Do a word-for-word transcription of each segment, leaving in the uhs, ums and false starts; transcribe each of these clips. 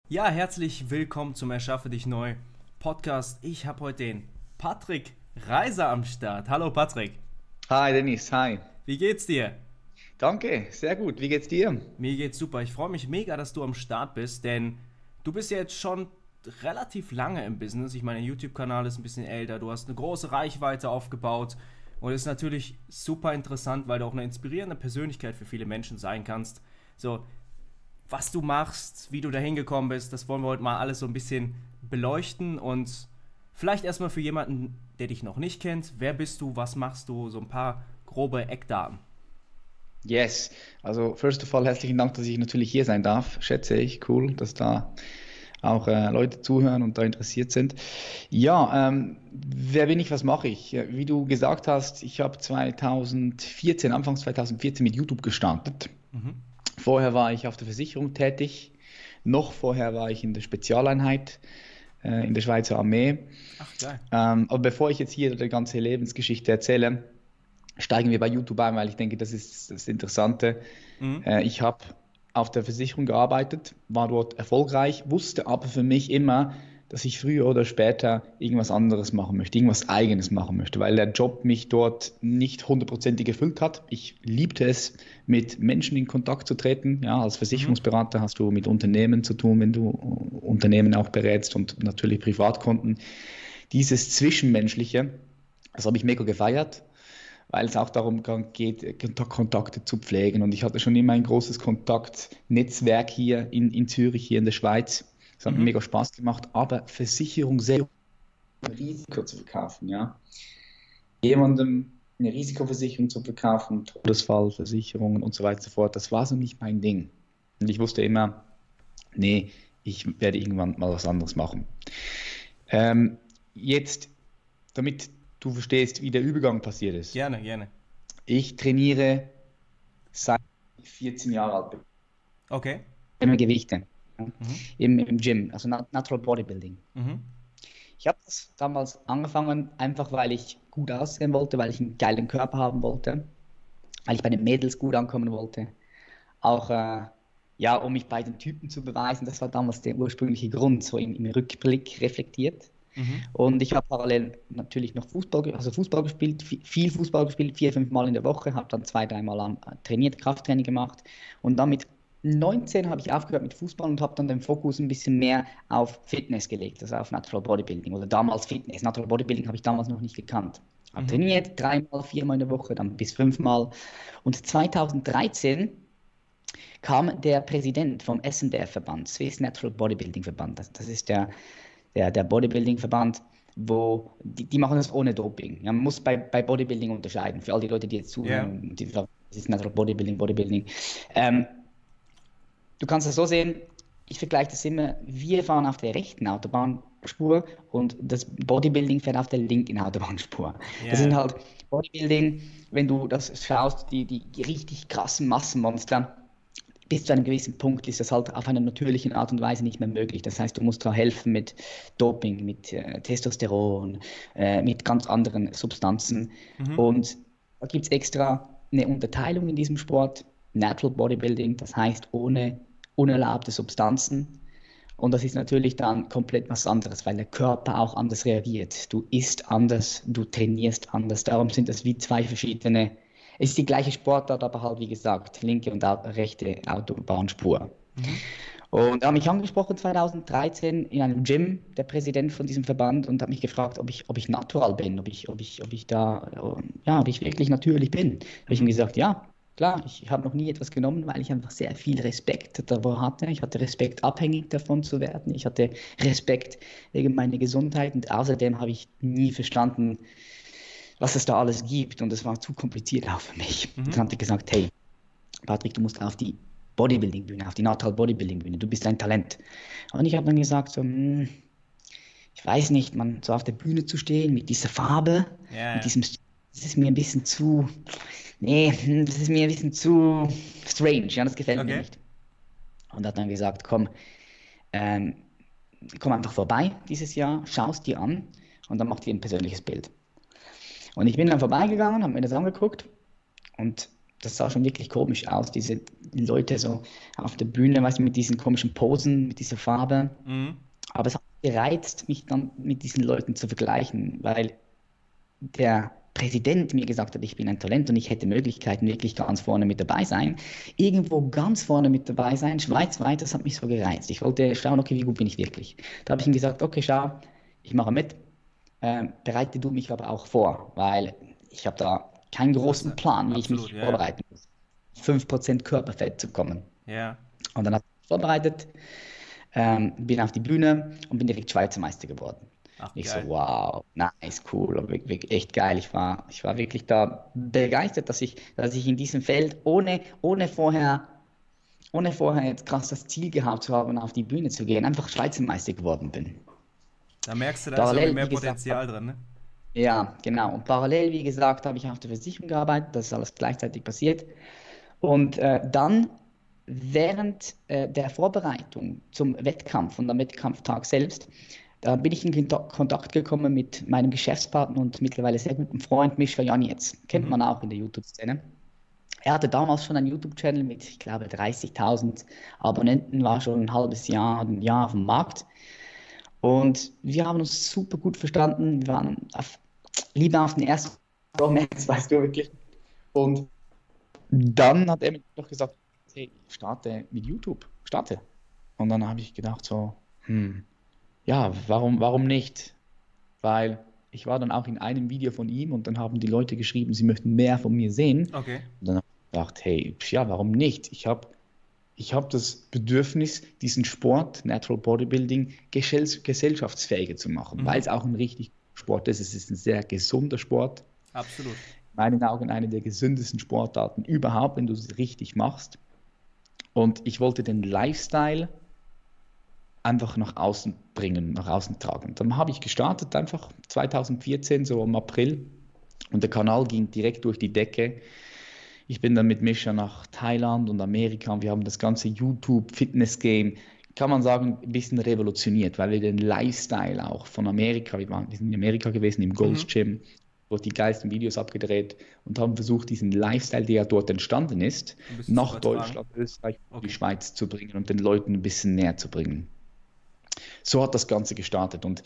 Ja, herzlich willkommen zum Erschaffe dich neu Podcast. Ich habe heute den Patrick Reiser am Start. Hallo Patrick, Hi Dennis, hi. wie geht's dir? Danke, sehr gut. Wie geht's dir? Mir geht's super. Ich freue mich mega, dass du am Start bist, denn du bist ja jetzt schon relativ lange im Business. Ich meine, dein YouTube-Kanal ist ein bisschen älter, du hast eine große Reichweite aufgebaut und es ist natürlich super interessant, weil du auch eine inspirierende Persönlichkeit für viele Menschen sein kannst. So, was du machst, wie du da hingekommen bist, das wollen wir heute mal alles so ein bisschen beleuchten und vielleicht erstmal für jemanden, der dich noch nicht kennt, wer bist du, was machst du, so ein paar grobe Eckdaten. Yes. Also first of all, herzlichen Dank, dass ich natürlich hier sein darf. Schätze ich. Cool, dass da auch äh, Leute zuhören und da interessiert sind. Ja, ähm, wer bin ich, was mache ich? Ja, wie du gesagt hast, ich habe zwanzig vierzehn, Anfangs zwanzig vierzehn mit YouTube gestartet. Mhm. Vorher war ich auf der Versicherung tätig. Noch vorher war ich in der Spezialeinheit äh, in der Schweizer Armee. Ach, geil. Ähm, aber bevor ich jetzt hier die ganze Lebensgeschichte erzähle, steigen wir bei YouTube ein, weil ich denke, das ist das Interessante. Mhm. Äh, ich habe auf der Versicherung gearbeitet, war dort erfolgreich, wusste aber für mich immer, dass ich früher oder später irgendwas anderes machen möchte, irgendwas Eigenes machen möchte, weil der Job mich dort nicht hundertprozentig erfüllt hat. Ich liebte es, mit Menschen in Kontakt zu treten. Ja, als Mhm. Versicherungsberater hast du mit Unternehmen zu tun, wenn du Unternehmen auch berätst und natürlich Privatkunden. Dieses Zwischenmenschliche, das habe ich mega gefeiert, weil es auch darum geht, Kontakte zu pflegen. Und ich hatte schon immer ein großes Kontaktnetzwerk hier in, in Zürich, hier in der Schweiz. Es hat mir Mhm. mega Spaß gemacht, aber Versicherung sehr Risiko zu verkaufen, ja. Jemandem eine Risikoversicherung zu verkaufen, Todesfallversicherungen und so weiter und so fort, das war so nicht mein Ding. Und ich wusste immer, nee, ich werde irgendwann mal was anderes machen. Ähm, jetzt, damit du verstehst, wie der Übergang passiert ist. Gerne, gerne. Ich trainiere seit ich vierzehn Jahre alt bin. Okay. Immer Gewichte. Ja, Mhm. im, im Gym, also Natural Bodybuilding. Mhm. Ich habe das damals angefangen, einfach weil ich gut aussehen wollte, weil ich einen geilen Körper haben wollte, weil ich bei den Mädels gut ankommen wollte. Auch äh, ja, um mich bei den Typen zu beweisen, das war damals der ursprüngliche Grund, so im, im Rückblick reflektiert. Mhm. Und ich habe parallel natürlich noch Fußball, also Fußball gespielt, viel Fußball gespielt, vier, fünf Mal in der Woche, habe dann zwei, dreimal an, trainiert, Krafttraining gemacht. Und dann mit neunzehn habe ich aufgehört mit Fußball und habe dann den Fokus ein bisschen mehr auf Fitness gelegt, also auf Natural Bodybuilding oder damals Fitness. Natural Bodybuilding habe ich damals noch nicht gekannt. Habe Mhm. trainiert, dreimal, viermal in der Woche, dann bis fünfmal. Und zweitausenddreizehn kam der Präsident vom S N B F-Verband, Swiss Natural Bodybuilding Verband. Das, das ist der, der, der Bodybuilding-Verband, wo die, die machen das ohne Doping. Ja, man muss bei, bei Bodybuilding unterscheiden. Für all die Leute, die jetzt zuhören Ja. und die sagen, das ist Natural Bodybuilding, Bodybuilding. Ähm, Du kannst es so sehen, ich vergleiche das immer, wir fahren auf der rechten Autobahnspur und das Bodybuilding fährt auf der linken Autobahnspur. Das sind Ja. halt Bodybuilding, wenn du das schaust, die, die richtig krassen Massenmonster, bis zu einem gewissen Punkt ist das halt auf einer natürlichen Art und Weise nicht mehr möglich. Das heißt, du musst da helfen mit Doping, mit äh, Testosteron, äh, mit ganz anderen Substanzen. Mhm. Und da gibt es extra eine Unterteilung in diesem Sport, Natural Bodybuilding, das heißt ohne unerlaubte Substanzen. Und das ist natürlich dann komplett was anderes, weil der Körper auch anders reagiert. Du isst anders, du trainierst anders. Darum sind das wie zwei verschiedene. Es ist die gleiche Sportart, aber halt wie gesagt, linke und au- rechte Autobahnspur. Mhm. Und er hat mich angesprochen zweitausenddreizehn in einem Gym, der Präsident von diesem Verband, und hat mich gefragt, ob ich, ob ich natural bin, ob ich, ob ich, ob ich da, ja, ob ich wirklich natürlich bin. Habe ich ihm Mhm. gesagt, ja, klar, ich habe noch nie etwas genommen, weil ich einfach sehr viel Respekt davor hatte. Ich hatte Respekt, abhängig davon zu werden. Ich hatte Respekt wegen meiner Gesundheit und außerdem habe ich nie verstanden, was es da alles gibt und es war zu kompliziert auch für mich. Mhm. Dann hat er gesagt, hey, Patrick, du musst auf die Bodybuilding-Bühne, auf die Natural Bodybuilding-Bühne, du bist ein Talent. Und ich habe dann gesagt, so, hm, ich weiß nicht, man so auf der Bühne zu stehen mit dieser Farbe, Ja, mit ja. diesem, das ist mir ein bisschen zu, nee, hm, das ist mir ein bisschen zu strange, ja, das gefällt mir Okay. nicht. Und hat dann gesagt, komm, ähm, komm einfach vorbei dieses Jahr, schau es dir an und dann mach dir ein persönliches Bild. Und ich bin dann vorbeigegangen, habe mir das angeguckt und das sah schon wirklich komisch aus, diese Leute so auf der Bühne, weißt du, mit diesen komischen Posen, mit dieser Farbe. Mhm. Aber es hat mich gereizt, mich dann mit diesen Leuten zu vergleichen, weil der Präsident mir gesagt hat, ich bin ein Talent und ich hätte Möglichkeiten, wirklich ganz vorne mit dabei sein. Irgendwo ganz vorne mit dabei sein, schweizweit, das hat mich so gereizt. Ich wollte schauen, okay, wie gut bin ich wirklich. Da habe ich ihm gesagt, okay, schau, ich mache mit, ähm, bereite du mich aber auch vor, weil ich habe da keinen Du hast, großen Plan, wie ich absolut, mich ja, ja. vorbereiten muss. fünf Prozent Körperfett zu kommen. Ja. Und dann habe ich mich vorbereitet, ähm, bin auf die Bühne und bin direkt Schweizer Meister geworden. Ach, Ich so, geil. wow, nice, cool, wirklich, wirklich echt geil. Ich war, ich war wirklich da begeistert, dass ich, dass ich in diesem Feld ohne, ohne vorher, ohne vorher jetzt krass das Ziel gehabt zu haben, auf die Bühne zu gehen, einfach Schweizer Meister geworden bin. Da merkst du, da ist irgendwie Parallel, mehr wie gesagt, Potenzial drin, ne? ja, genau. Und parallel, wie gesagt, habe ich auf der Versicherung gearbeitet, das ist alles gleichzeitig passiert. Und äh, dann während äh, der Vorbereitung zum Wettkampf und am Wettkampftag selbst, da bin ich in Konta- Kontakt gekommen mit meinem Geschäftspartner und mittlerweile sehr guten Freund Mischa Janetz. Kennt Mhm. man auch in der YouTube-Szene. Er hatte damals schon einen YouTube-Channel mit, ich glaube, dreißigtausend Abonnenten, war schon ein halbes Jahr, ein Jahr auf dem Markt. Und wir haben uns super gut verstanden. Wir waren auf, Liebe auf den ersten Romance, weißt du wirklich. Und dann hat er mir doch gesagt, hey, starte mit YouTube, starte. Und dann habe ich gedacht so, hm, ja, warum, warum nicht? Weil ich war dann auch in einem Video von ihm und dann haben die Leute geschrieben, sie möchten mehr von mir sehen. Okay. Und dann habe ich gedacht, hey, ja, warum nicht? Ich habe ich hab das Bedürfnis, diesen Sport, Natural Bodybuilding, gesell- gesellschaftsfähiger zu machen, weil Mhm. es auch ein richtig Sport ist. Es ist ein sehr gesunder Sport. Absolut. In meinen Augen eine der gesündesten Sportarten überhaupt, wenn du es richtig machst. Und ich wollte den Lifestyle einfach nach außen bringen, nach außen tragen. Dann habe ich gestartet, einfach zwanzig vierzehn, so im April. Und der Kanal ging direkt durch die Decke. Ich bin dann mit Mischa nach Thailand und Amerika und wir haben das ganze YouTube-Fitness-Game, kann man sagen, ein bisschen revolutioniert, weil wir den Lifestyle auch von Amerika, wir waren wir sind in Amerika gewesen, im Gold's Mhm. Gym, dort die geilsten Videos abgedreht und haben versucht, diesen Lifestyle, der ja dort entstanden ist, Ein bisschen zu nach übertragen. Deutschland, Österreich und die Okay. Schweiz zu bringen und den Leuten ein bisschen näher zu bringen. So hat das Ganze gestartet und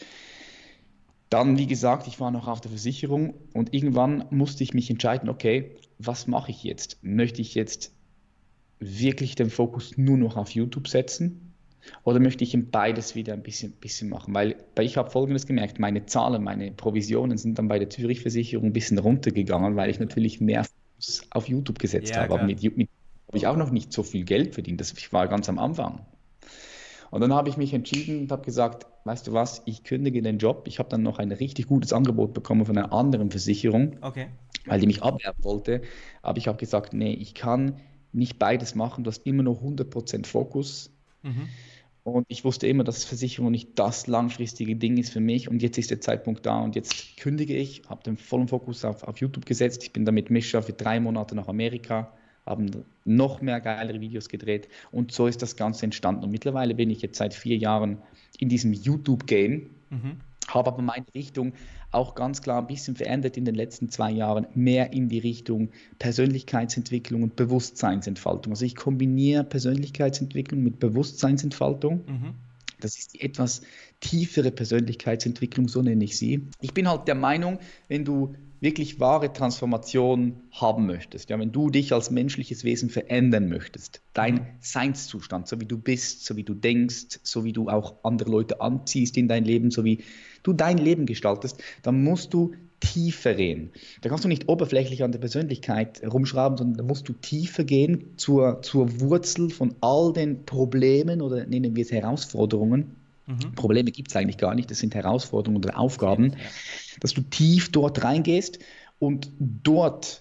dann, wie gesagt, ich war noch auf der Versicherung und irgendwann musste ich mich entscheiden, okay, was mache ich jetzt? Möchte ich jetzt wirklich den Fokus nur noch auf YouTube setzen oder möchte ich in beides wieder ein bisschen, bisschen machen? Weil, weil ich habe Folgendes gemerkt, meine Zahlen, meine Provisionen sind dann bei der Zürich-Versicherung ein bisschen runtergegangen, weil ich natürlich mehr Fokus auf YouTube gesetzt Ja, habe. Aber klar. mit YouTube habe ich auch noch nicht so viel Geld verdient. Das, ich war ganz am Anfang. Und dann habe ich mich entschieden und habe gesagt, weißt du was, ich kündige den Job. Ich habe dann noch ein richtig gutes Angebot bekommen von einer anderen Versicherung, Okay. weil die mich abwerben wollte. Aber ich habe gesagt, nee, ich kann nicht beides machen. Du hast immer noch hundert Prozent Fokus. Mhm. Und ich wusste immer, dass Versicherung nicht das langfristige Ding ist für mich. Und jetzt ist der Zeitpunkt da und jetzt kündige ich, habe den vollen Fokus auf, auf YouTube gesetzt. Ich bin dann mit Mischa für drei Monate nach Amerika, haben noch mehr geilere Videos gedreht und so ist das Ganze entstanden. Und mittlerweile bin ich jetzt seit vier Jahren in diesem YouTube-Game, Mhm. habe aber meine Richtung auch ganz klar ein bisschen verändert in den letzten zwei Jahren, mehr in die Richtung Persönlichkeitsentwicklung und Bewusstseinsentfaltung. Also ich kombiniere Persönlichkeitsentwicklung mit Bewusstseinsentfaltung. Mhm. Das ist die etwas tiefere Persönlichkeitsentwicklung, so nenne ich sie. Ich bin halt der Meinung, wenn du wirklich wahre Transformation haben möchtest, ja, wenn du dich als menschliches Wesen verändern möchtest, Mhm. dein Seinszustand, so wie du bist, so wie du denkst, so wie du auch andere Leute anziehst in dein Leben, so wie du dein Leben gestaltest, dann musst du tiefer gehen. Da kannst du nicht oberflächlich an der Persönlichkeit rumschrauben, sondern da musst du tiefer gehen zur, zur Wurzel von all den Problemen oder nennen wir es Herausforderungen. Mhm. Probleme gibt es eigentlich gar nicht, das sind Herausforderungen oder Auf jeden Aufgaben, Fall, ja. dass du tief dort reingehst und dort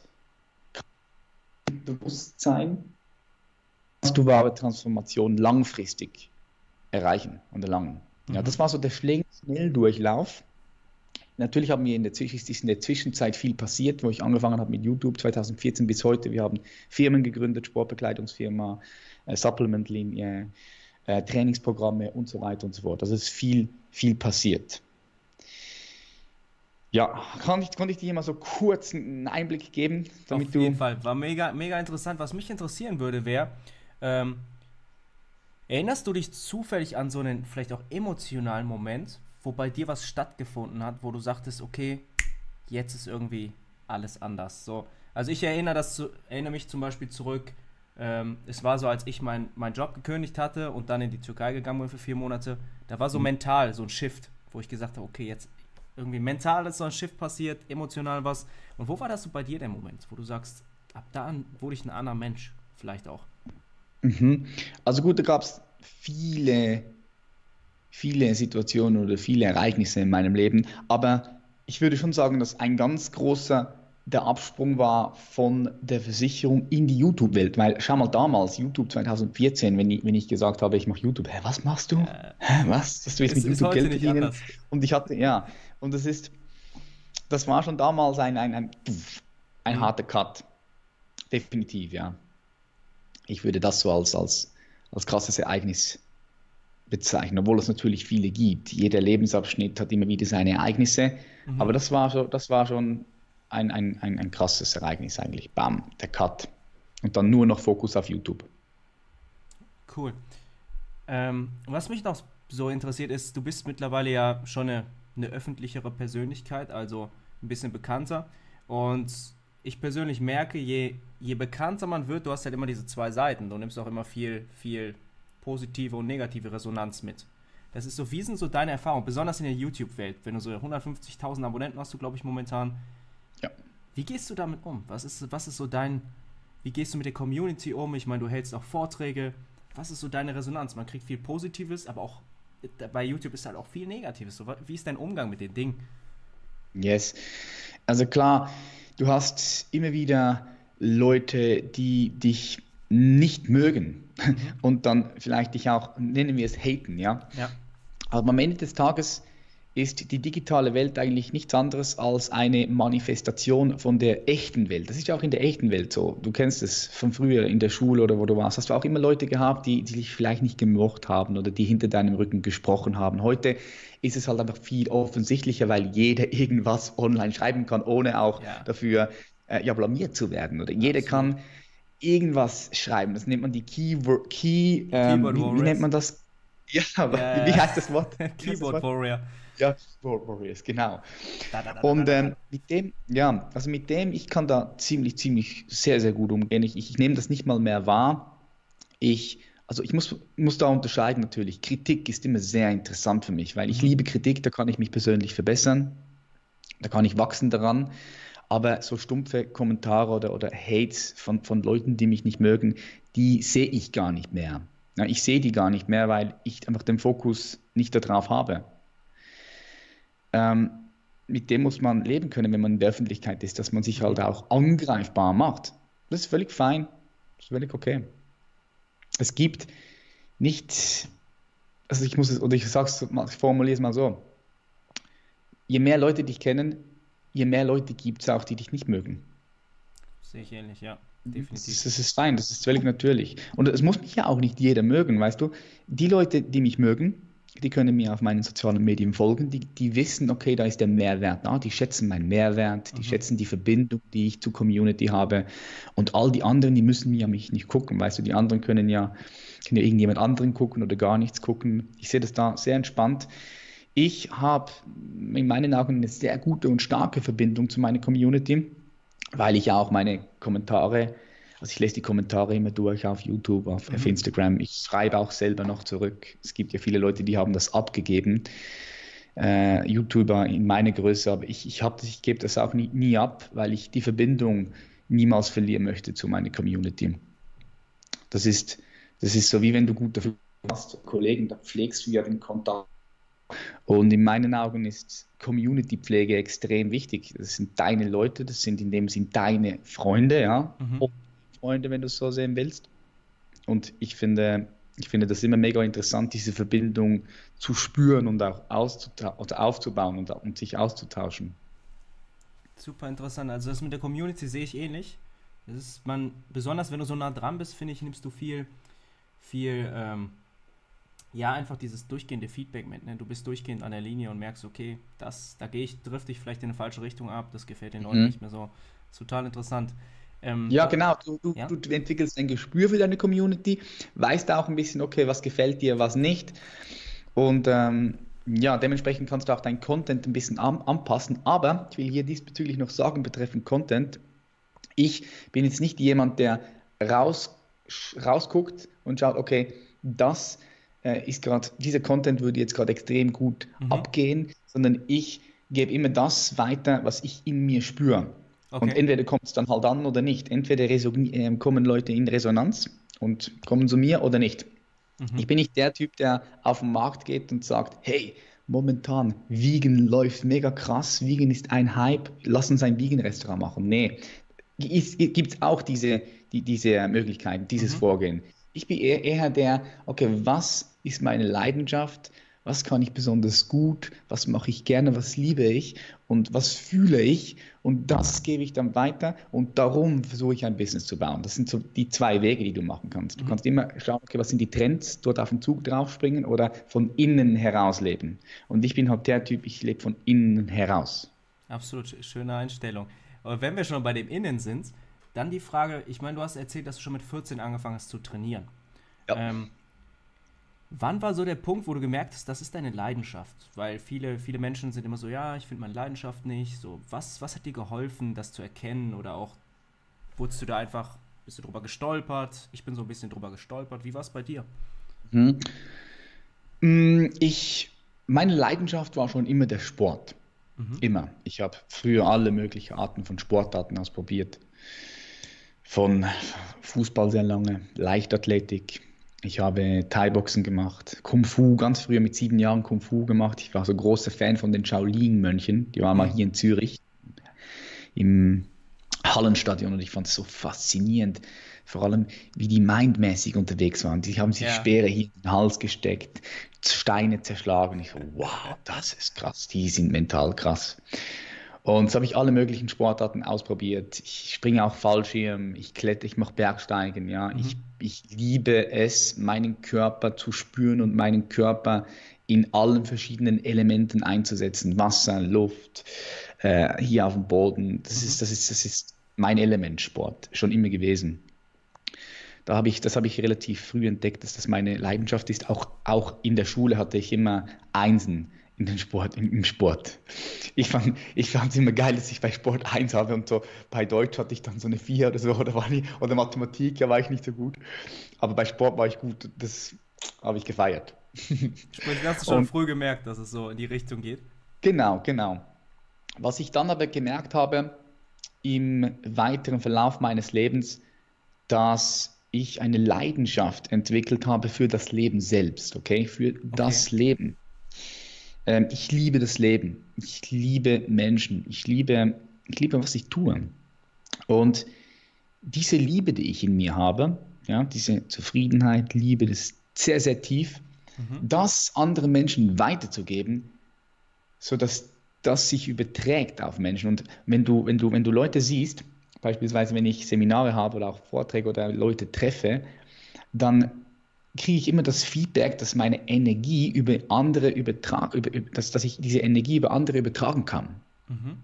Bewusstsein kannst du wahre Transformation langfristig erreichen und erlangen. Ja, Mhm. das war so der Schnelldurchlauf. Natürlich haben wir in der, Zwisch- ist in der Zwischenzeit viel passiert, wo ich angefangen habe mit YouTube zwanzig vierzehn bis heute. Wir haben Firmen gegründet, Sportbekleidungsfirma, äh, Supplementlinie, äh, Trainingsprogramme und so weiter und so fort. Also es ist viel, viel passiert. Ja, kann ich, konnte ich dir mal so kurz einen Einblick geben, Auf damit jeden du. Fall. War mega, mega interessant. Was mich interessieren würde, wäre, ähm, erinnerst du dich zufällig an so einen vielleicht auch emotionalen Moment, wo bei dir was stattgefunden hat, wo du sagtest, okay, jetzt ist irgendwie alles anders. So, also ich erinnere das zu, erinnere mich zum Beispiel zurück. Ähm, es war so, als ich mein, meinen Job gekündigt hatte und dann in die Türkei gegangen bin für vier Monate. Da war so mental so ein Shift, wo ich gesagt habe, okay, jetzt irgendwie mental ist so ein Shift passiert, emotional was. Und wo war das so bei dir der Moment, wo du sagst, ab da an wurde ich ein anderer Mensch, vielleicht auch. Mhm. Also gut, da gab es viele, viele Situationen oder viele Ereignisse in meinem Leben, aber ich würde schon sagen, dass ein ganz großer der Absprung war von der Versicherung in die YouTube-Welt, weil schau mal damals, YouTube zwanzig vierzehn, wenn ich, wenn ich gesagt habe, ich mache YouTube, hä, was machst du? Äh, Hä, was? Dass du jetzt es mit ist YouTube heute Geld nicht verdienen? anders. Und ich hatte, ja, und das ist, das war schon damals ein, ein, ein, ein Mhm. harter Cut, definitiv, ja. Ich würde das so als, als, als krasses Ereignis bezeichnen, obwohl es natürlich viele gibt. Jeder Lebensabschnitt hat immer wieder seine Ereignisse, aber Mhm. das war so, das war schon ein, ein, ein, ein krasses Ereignis eigentlich. Bam, der Cut. Und dann nur noch Fokus auf YouTube. Cool. Ähm, was mich noch so interessiert ist, du bist mittlerweile ja schon eine, eine öffentlichere Persönlichkeit, also ein bisschen bekannter. Und ich persönlich merke, je, je bekannter man wird, du hast halt immer diese zwei Seiten. Du nimmst auch immer viel, viel positive und negative Resonanz mit. Das ist so, wie sind so deine Erfahrungen, besonders in der YouTube-Welt, wenn du so hundertfünfzigtausend Abonnenten hast, du glaube ich momentan. Ja. Wie gehst du damit um? Was ist, was ist so dein, wie gehst du mit der Community um? Ich meine, du hältst auch Vorträge. Was ist so deine Resonanz? Man kriegt viel Positives, aber auch bei YouTube ist halt auch viel Negatives. So, wie ist dein Umgang mit den Dingen? Yes. Also klar, du hast immer wieder Leute, die dich nicht mögen Mhm. und dann vielleicht dich auch, nennen wir es, haten, ja. Ja, Aber am Ende des Tages ist die digitale Welt eigentlich nichts anderes als eine Manifestation von der echten Welt. Das ist ja auch in der echten Welt so. Du kennst es von früher in der Schule oder wo du warst. Hast du auch immer Leute gehabt, die, die dich vielleicht nicht gemocht haben oder die hinter deinem Rücken gesprochen haben. Heute ist es halt einfach viel offensichtlicher, weil jeder irgendwas online schreiben kann, ohne auch ja, dafür äh, ja, blamiert zu werden. Oder jeder absolut. kann irgendwas schreiben. Das nennt man die Keyword, Key, ähm, Keyboard wie, wie nennt Warriors. man das? Ja, aber wie, wie Ja, heißt das Wort? Wie heißt das Keyboard Wort? Warrior. Ja, Keyboard Warriors, genau. Da, da, da, da, Und da, da. ähm, mit dem, ja, also mit dem, ich kann da ziemlich, ziemlich sehr, sehr gut umgehen. Ich, ich nehme das nicht mal mehr wahr. Ich, also ich muss, muss da unterscheiden natürlich. Kritik ist immer sehr interessant für mich, weil ich Mhm. liebe Kritik, da kann ich mich persönlich verbessern, da kann ich wachsen daran. Aber so stumpfe Kommentare oder, oder Hates von, von Leuten, die mich nicht mögen, die sehe ich gar nicht mehr. Ja, ich sehe die gar nicht mehr, weil ich einfach den Fokus nicht darauf habe. Ähm, mit dem muss man leben können, wenn man in der Öffentlichkeit ist, dass man sich Mhm. halt auch angreifbar macht. Das ist völlig fein, das ist völlig okay. Es gibt nicht, also ich muss es, oder ich sag's mal, ich formuliere es mal so, je mehr Leute dich kennen, je mehr Leute gibt es auch, die dich nicht mögen. Sehe ich ähnlich, ja. Das Definitiv. ist, das ist fein, das ist völlig natürlich. Und es muss mich ja auch nicht jeder mögen, weißt du? Die Leute, die mich mögen, die können mir auf meinen sozialen Medien folgen, die, die wissen, okay, da ist der Mehrwert da, die schätzen meinen Mehrwert, die Mhm. schätzen die Verbindung, die ich zur Community habe. Und all die anderen, die müssen ja mich nicht gucken, weißt du? Die anderen können ja, können ja irgendjemand anderen gucken oder gar nichts gucken. Ich sehe das da sehr entspannt. Ich habe in meinen Augen eine sehr gute und starke Verbindung zu meiner Community, weil ich ja auch meine Kommentare, also ich lese die Kommentare immer durch auf YouTube, auf, auf Mhm. Instagram. Ich schreibe auch selber noch zurück. Es gibt ja viele Leute, die haben das abgegeben, äh, YouTuber in meiner Größe, aber ich, ich, hab, ich gebe das auch nie, nie ab, weil ich die Verbindung niemals verlieren möchte zu meiner Community. Das ist, das ist so, wie wenn du gute Freunde hast, Kollegen, da pflegst du ja den Kontakt. Und in meinen Augen ist Community-Pflege extrem wichtig. Das sind deine Leute, das sind in dem Sinn deine Freunde, ja. Mhm. Und Freunde, wenn du es so sehen willst. Und ich finde, ich finde das immer mega interessant, diese Verbindung zu spüren und auch auszutau- oder aufzubauen und, und sich auszutauschen. Super interessant. Also das mit der Community sehe ich ähnlich. Das ist man, besonders wenn du so nah dran bist, finde ich, nimmst du viel, viel, ähm, Ja, einfach dieses durchgehende Feedback mit, ne? Du bist durchgehend an der Linie und merkst, okay, das, da gehe ich, drifte ich vielleicht in eine falsche Richtung ab, das gefällt den Leuten Mhm. nicht mehr so. Ist total interessant. Ähm, Ja, du, genau. Du, du, ja? du entwickelst ein Gespür für deine Community, weißt auch ein bisschen, okay, was gefällt dir, was nicht. Und ähm, ja, dementsprechend kannst du auch deinen Content ein bisschen an, anpassen. Aber ich will hier diesbezüglich noch sagen, betreffend Content, ich bin jetzt nicht jemand, der raus, rausguckt und schaut, okay, das äh, ist gerade, dieser Content würde jetzt gerade extrem gut Mhm. abgehen, sondern ich gebe immer das weiter, was ich in mir spüre. Und Okay. entweder kommt es dann halt an oder nicht. Entweder resoni- äh, kommen Leute in Resonanz und kommen zu mir oder nicht. Mhm. Ich bin nicht der Typ, der auf den Markt geht und sagt, hey, momentan, Vegan läuft mega krass, Vegan ist ein Hype, lass uns ein Vegan-Restaurant machen. Nee, gibt es auch diese, die, diese Möglichkeiten, dieses Mhm. Vorgehen. Ich bin eher, eher der, okay, was ist meine Leidenschaft? Was kann ich besonders gut? Was mache ich gerne? Was liebe ich? Und was fühle ich? Und das gebe ich dann weiter und darum versuche ich ein Business zu bauen. Das sind so die zwei Wege, die du machen kannst. Du Mhm. kannst immer schauen, okay, was sind die Trends, dort auf den Zug draufspringen oder von innen heraus leben. Und ich bin halt der Typ, ich lebe von innen heraus. Absolut sch- schöne Einstellung. Aber wenn wir schon bei dem Innen sind, dann die Frage, ich meine, du hast erzählt, dass du schon mit vierzehn angefangen hast zu trainieren. Ja. Ähm, Wann war so der Punkt, wo du gemerkt hast, das ist deine Leidenschaft? Weil viele, viele Menschen sind immer so, ja, ich finde meine Leidenschaft nicht. So, was, was hat dir geholfen, das zu erkennen? Oder auch, wurdest du da einfach, bist du drüber gestolpert? Ich bin so ein bisschen drüber gestolpert. Wie war es bei dir? Mhm. Mm, Ich, meine Leidenschaft war schon immer der Sport. Mhm. Immer. Ich habe früher alle möglichen Arten von Sportarten ausprobiert. Von Fußball sehr lange, Leichtathletik. Ich habe Thai-Boxen gemacht, Kung Fu, ganz früher mit sieben Jahren Kung Fu gemacht. Ich war so großer Fan von den Shaolin-Mönchen. Die waren mal Mhm. hier in Zürich im Hallenstadion und ich fand es so faszinierend, vor allem wie die mindmäßig unterwegs waren. Die haben sich Ja. Speere hier in den Hals gesteckt, Steine zerschlagen. Ich so, wow, das ist krass, die sind mental krass. Und so habe ich alle möglichen Sportarten ausprobiert. Ich springe auch Fallschirm, ich kletter, ich mache Bergsteigen, ja. Mhm. Ich, ich liebe es, meinen Körper zu spüren und meinen Körper in allen verschiedenen Elementen einzusetzen. Wasser, Luft, äh, hier auf dem Boden. Das Mhm. ist, das ist, das ist mein Element Sport, schon immer gewesen. Da habe ich, das habe ich relativ früh entdeckt, dass das meine Leidenschaft ist. Auch, auch in der Schule hatte ich immer Einsen in den Sport, im, im Sport. Ich fand, ich fand es immer geil, dass ich bei Sport eins habe und so bei Deutsch hatte ich dann so eine vier oder so oder, war nicht, oder Mathematik, ja, war ich nicht so gut. Aber bei Sport war ich gut. Das habe ich gefeiert. Sprich, hast du schon Und früh gemerkt, dass es so in die Richtung geht? genau, genau. Was ich dann aber gemerkt habe im weiteren Verlauf meines Lebens, dass ich eine Leidenschaft entwickelt habe für das Leben selbst, okay? Für Okay. das Leben. Ähm, ich liebe das Leben. Ich liebe Menschen. Ich liebe, ich liebe, was ich tue. Und diese Liebe, die ich in mir habe, ja, diese Zufriedenheit, Liebe, das ist sehr, sehr tief, Mhm. das anderen Menschen weiterzugeben, sodass das sich überträgt auf Menschen. Und wenn du, wenn du, wenn du Leute siehst, beispielsweise wenn ich Seminare habe oder auch Vorträge oder Leute treffe, dann kriege ich immer das Feedback, dass meine Energie über andere übertragen, über, dass, dass ich diese Energie über andere übertragen kann. Mhm.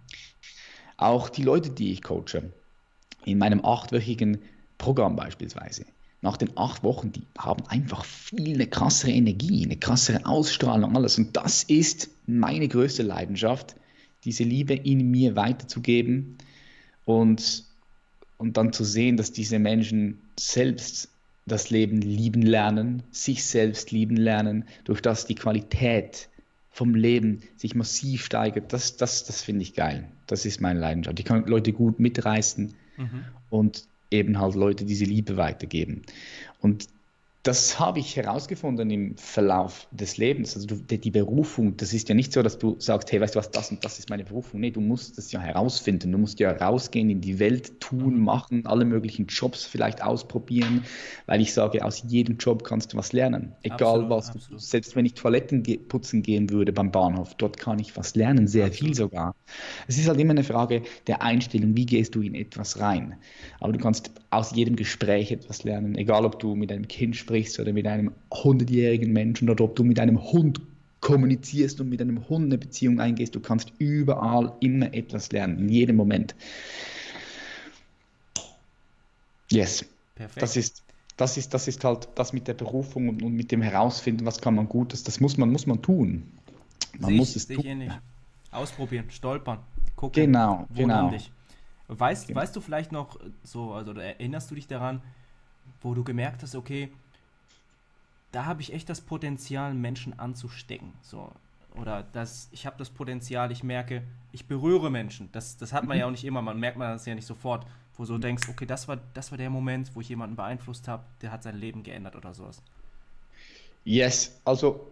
Auch die Leute, die ich coache, in meinem achtwöchigen Programm beispielsweise, nach den acht Wochen, die haben einfach viel eine krassere Energie, eine krassere Ausstrahlung, alles. Und das ist meine größte Leidenschaft, diese Liebe in mir weiterzugeben und, und dann zu sehen, dass diese Menschen selbst das Leben lieben lernen, sich selbst lieben lernen, durch das die Qualität vom Leben sich massiv steigert. Das, das, das finde ich geil. Das ist meine Leidenschaft. Ich kann Leute gut mitreißen Mhm. und eben halt Leute diese Liebe weitergeben. Und das habe ich herausgefunden im Verlauf des Lebens. Also du, die, die Berufung, das ist ja nicht so, dass du sagst, hey, weißt du was, das und das ist meine Berufung. Nee, du musst das ja herausfinden. Du musst ja rausgehen in die Welt, tun, Mhm. machen, alle möglichen Jobs vielleicht ausprobieren, weil ich sage, aus jedem Job kannst du was lernen. Egal Absolut, was du absolut, tust. Selbst wenn ich Toiletten ge putzen gehen würde beim Bahnhof, dort kann ich was lernen, sehr viel absolut. sogar. Es ist halt immer eine Frage der Einstellung, wie gehst du in etwas rein. Aber du kannst aus jedem Gespräch etwas lernen, egal ob du mit einem Kind sprichst, sprichst oder mit einem hundertjährigen Menschen oder ob du mit einem Hund kommunizierst und mit einem Hund eine Beziehung eingehst. Du kannst überall immer etwas lernen, in jedem Moment. Yes, Perfekt. das ist, das ist, das ist halt das mit der Berufung und, und mit dem Herausfinden, was kann man Gutes, das muss man, muss man tun. Man Sehe muss ich, es sehe ich tun. ähnlich. Ausprobieren, stolpern, gucken, Genau, wo genau. dich. Weißt, Genau. weißt du vielleicht noch so, also oder erinnerst du dich daran, wo du gemerkt hast, okay, da habe ich echt das Potenzial, Menschen anzustecken. So. Oder das, ich habe das Potenzial, ich merke, ich berühre Menschen. Das, das hat man ja auch nicht immer, man merkt man das ja nicht sofort, wo du so denkst, okay, das war, das war der Moment, wo ich jemanden beeinflusst habe, der hat sein Leben geändert oder sowas. Yes, also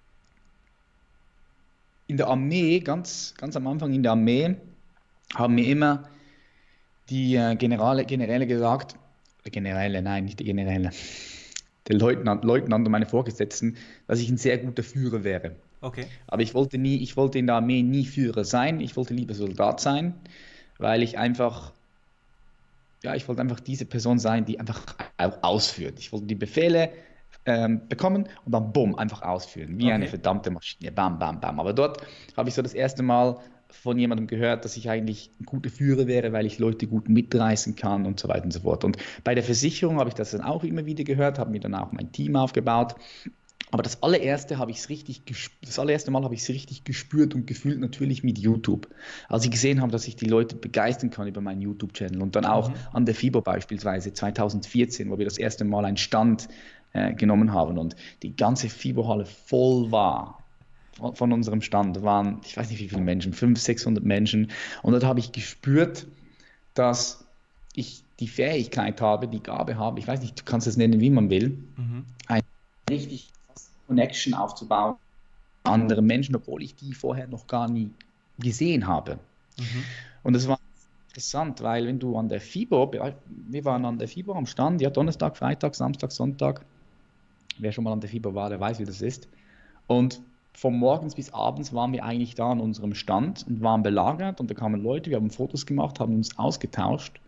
in der Armee, ganz, ganz am Anfang in der Armee, haben mir immer die äh, Generale, Generäle gesagt, äh, Generäle, nein, nicht die Generäle, der Leutnant, Leutnant und meine Vorgesetzten, dass ich ein sehr guter Führer wäre. Okay. Aber ich wollte nie, ich wollte in der Armee nie Führer sein, ich wollte lieber Soldat sein, weil ich einfach, ja, ich wollte einfach diese Person sein, die einfach auch ausführt. Ich wollte die Befehle ähm, bekommen und dann bumm, einfach ausführen, wie eine Okay. verdammte Maschine, bam, bam, bam. Aber dort habe ich so das erste Mal von jemandem gehört, dass ich eigentlich ein guter Führer wäre, weil ich Leute gut mitreißen kann und so weiter und so fort. Und bei der Versicherung habe ich das dann auch immer wieder gehört, habe mir dann auch mein Team aufgebaut. Aber das allererste habe ich es richtig gesp- das allererste Mal habe ich es richtig gespürt und gefühlt natürlich mit YouTube. Als ich gesehen habe, dass ich die Leute begeistern kann über meinen YouTube-Channel und dann auch Mhm. an der FIBO beispielsweise zweitausendvierzehn, wo wir das erste Mal einen Stand äh, genommen haben und die ganze FIBO-Halle voll war von, von unserem Stand. Da waren, ich weiß nicht wie viele Menschen, fünfhundert, sechshundert Menschen. Und dort habe ich gespürt, dass ich die Fähigkeit habe, die Gabe habe, ich weiß nicht, du kannst es nennen, wie man will, Mhm. eine richtig Connection aufzubauen mit anderen Menschen, obwohl ich die vorher noch gar nie gesehen habe. Mhm. Und es war interessant, weil wenn du an der FIBO, wir waren an der FIBO am Stand, ja, Donnerstag, Freitag, Samstag, Sonntag, wer schon mal an der FIBO war, der weiß, wie das ist. Und von morgens bis abends waren wir eigentlich da an unserem Stand und waren belagert und da kamen Leute, wir haben Fotos gemacht, haben uns ausgetauscht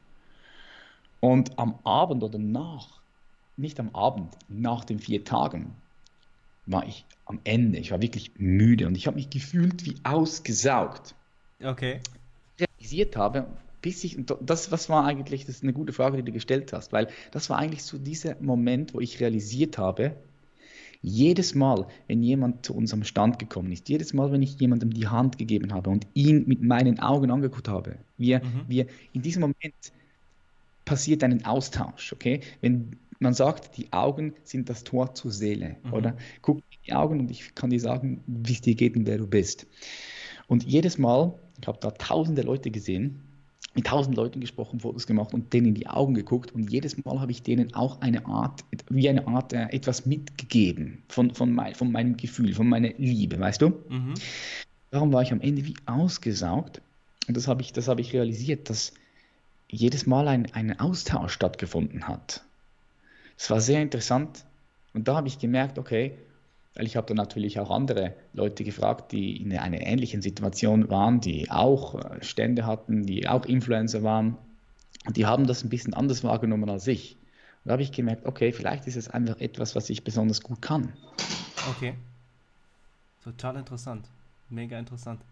und am Abend oder nach, nicht am Abend, nach den vier Tagen, war ich am Ende. Ich war wirklich müde und ich habe mich gefühlt wie ausgesaugt. Okay. Realisiert habe, bis ich, und das, was war eigentlich, das ist eine gute Frage, die du gestellt hast, weil das war eigentlich so dieser Moment, wo ich realisiert habe, jedes Mal, wenn jemand zu unserem Stand gekommen ist, jedes Mal, wenn ich jemandem die Hand gegeben habe und ihn mit meinen Augen angeguckt habe, wir, Mhm. wir in diesem Moment passiert ein Austausch, okay? Wenn man sagt, die Augen sind das Tor zur Seele, Mhm. oder? Guck mir in die Augen und ich kann dir sagen, wie es dir geht und wer du bist. Und jedes Mal, ich habe da tausende Leute gesehen, mit tausend Leuten gesprochen, Fotos gemacht und denen in die Augen geguckt und jedes Mal habe ich denen auch eine Art, wie eine Art äh, etwas mitgegeben von, von, mein, von meinem Gefühl, von meiner Liebe, weißt du? Mhm. Darum war ich am Ende wie ausgesaugt und das habe ich, das habe ich realisiert, dass jedes Mal ein, ein Austausch stattgefunden hat. Es war sehr interessant und da habe ich gemerkt, okay, weil ich habe dann natürlich auch andere Leute gefragt, die in einer ähnlichen Situation waren, die auch äh, Stände hatten, die auch Influencer waren und die haben das ein bisschen anders wahrgenommen als ich. Und da habe ich gemerkt, okay, vielleicht ist es einfach etwas, was ich besonders gut kann. Okay. Total interessant. Mega interessant.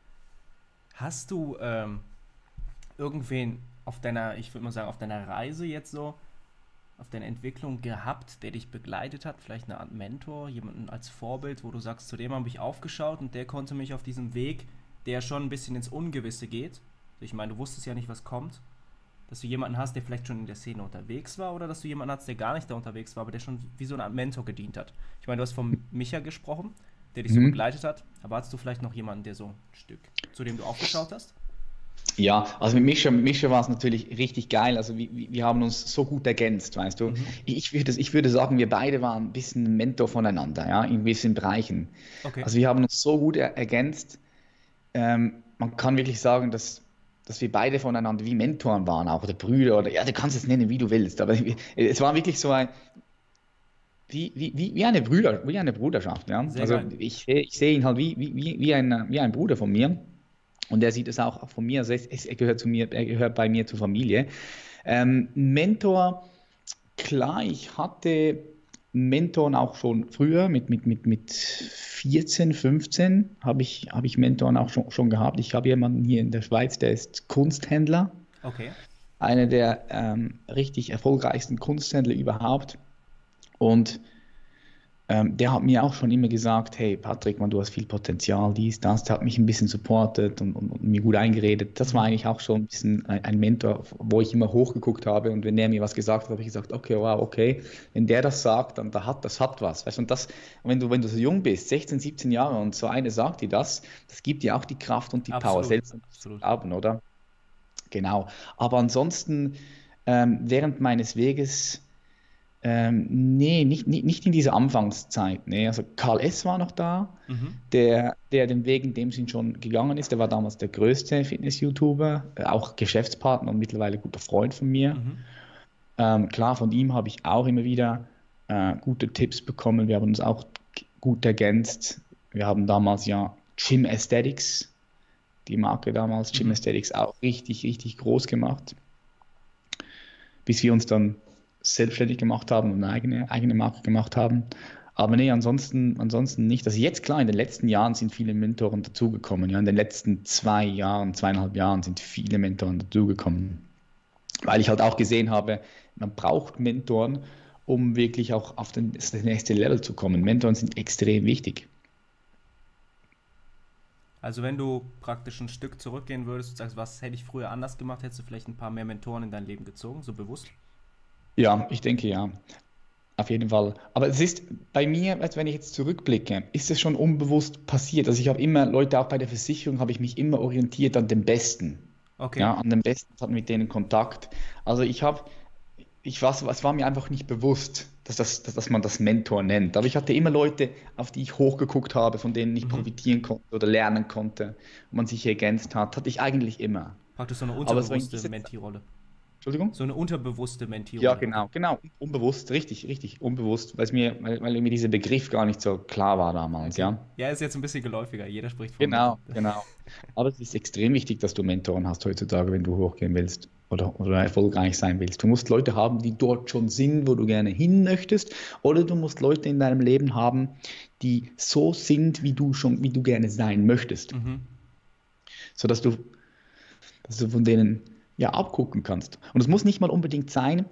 Hast du ähm, irgendwen auf deiner, ich würde mal sagen, auf deiner Reise jetzt so, auf deiner Entwicklung gehabt, der dich begleitet hat? Vielleicht eine Art Mentor, jemanden als Vorbild, wo du sagst, zu dem habe ich aufgeschaut und der konnte mich auf diesem Weg, der schon ein bisschen ins Ungewisse geht. Ich meine, du wusstest ja nicht, was kommt. Dass du jemanden hast, der vielleicht schon in der Szene unterwegs war oder dass du jemanden hast, der gar nicht da unterwegs war, aber der schon wie so eine Art Mentor gedient hat. Ich meine, du hast vom Micha gesprochen, der dich so Mhm. begleitet hat, aber hast du vielleicht noch jemanden, der so ein Stück, zu dem du aufgeschaut hast? Ja, also mit Mischa, mit Mischa war es natürlich richtig geil. Also wir, wir wir haben uns so gut ergänzt, weißt du. Mhm. Ich würde, ich würde sagen, wir beide waren ein bisschen Mentor voneinander, ja, in gewissen Bereichen. Okay. Also wir haben uns so gut er ergänzt. Ähm, man kann wirklich sagen, dass, dass wir beide voneinander wie Mentoren waren, auch oder Brüder oder ja, du kannst es nennen, wie du willst. Aber es war wirklich so ein, wie, wie, wie wie eine Brüder, wie eine Bruderschaft, ja. Sehr Also geil. ich, seh- ich sehe ihn halt wie, wie, wie, wie ein, wie ein Bruder von mir. Und er sieht es auch von mir, also es, es, er gehört zu mir, er gehört bei mir zur Familie. Ähm, Mentor, klar, ich hatte Mentoren auch schon früher, mit, mit, mit, mit vierzehn, fünfzehn habe ich, habe ich Mentoren auch schon, schon gehabt. Ich habe jemanden hier in der Schweiz, der ist Kunsthändler, Okay. einer der ähm, richtig erfolgreichsten Kunsthändler überhaupt. Und ähm, der hat mir auch schon immer gesagt, hey Patrick, man, du hast viel Potenzial, dies, das. Der hat mich ein bisschen supportet und, und, und mir gut eingeredet. Das war Mhm. eigentlich auch schon ein bisschen ein, ein Mentor, wo ich immer hochgeguckt habe. Und wenn der mir was gesagt hat, habe ich gesagt, okay, wow, okay, wenn der das sagt, dann da hat, das hat was. Weißt du, und das, und wenn du, wenn du so jung bist, sechzehn, siebzehn Jahre und so eine sagt dir das, das gibt dir auch die Kraft und die Power, Absolut, selbst an dich zu absolut. glauben, oder? Genau. Aber ansonsten, ähm, während meines Weges, ähm, nee, nicht, nicht, nicht in dieser Anfangszeit. Nee. Also Karl S. war noch da, Mhm. der, der den Weg in dem Sinn schon gegangen ist. Der war damals der größte Fitness-YouTuber, äh, auch Geschäftspartner und mittlerweile guter Freund von mir. Mhm. Ähm, klar, von ihm habe ich auch immer wieder äh, gute Tipps bekommen. Wir haben uns auch g- gut ergänzt. Wir haben damals ja Gym Aesthetics, die Marke damals, Gym Mhm. Aesthetics, auch richtig, richtig groß gemacht, bis wir uns dann selbstständig gemacht haben und eine eigene, eigene Marke gemacht haben. Aber nee, ansonsten, ansonsten nicht. Also jetzt klar, in den letzten Jahren sind viele Mentoren dazugekommen. Ja, in den letzten zwei Jahren, zweieinhalb Jahren sind viele Mentoren dazugekommen. Weil ich halt auch gesehen habe, man braucht Mentoren, um wirklich auch auf den, das nächste Level zu kommen. Mentoren sind extrem wichtig. Also wenn du praktisch ein Stück zurückgehen würdest und sagst, was hätte ich früher anders gemacht, hättest du vielleicht ein paar mehr Mentoren in dein Leben gezogen, so bewusst? Ja, ich denke ja. Auf jeden Fall. Aber es ist bei mir, als wenn ich jetzt zurückblicke, ist es schon unbewusst passiert. Also ich habe immer, Leute, auch bei der Versicherung, habe ich mich immer orientiert an den Besten. Okay. Ja, an den Besten, hatten mit denen Kontakt. Also ich habe, ich war, es war mir einfach nicht bewusst, dass, das, dass, dass man das Mentor nennt. Aber ich hatte immer Leute, auf die ich hochgeguckt habe, von denen ich Mhm. profitieren konnte oder lernen konnte, und man sich ergänzt hat, hatte ich eigentlich immer. Praktisch so eine Aber so in unterbewusste dieser Zeit, Mentee-Rolle. Entschuldigung? So eine unterbewusste Ja, Mentee-Rolle, okay. genau, genau, unbewusst, richtig, richtig, unbewusst, weil es mir, weil, weil mir dieser Begriff gar nicht so klar war damals, Okay. ja. Ja, ist jetzt ein bisschen geläufiger. Jeder spricht vom Mentor. Genau, genau. Aber es ist extrem wichtig, dass du Mentoren hast heutzutage, wenn du hochgehen willst oder, oder erfolgreich sein willst. Du musst Leute haben, die dort schon sind, wo du gerne hin möchtest, oder du musst Leute in deinem Leben haben, die so sind, wie du schon, wie du gerne sein möchtest, Mhm. sodass du, dass du von denen ja abgucken kannst. Und es muss nicht mal unbedingt sein,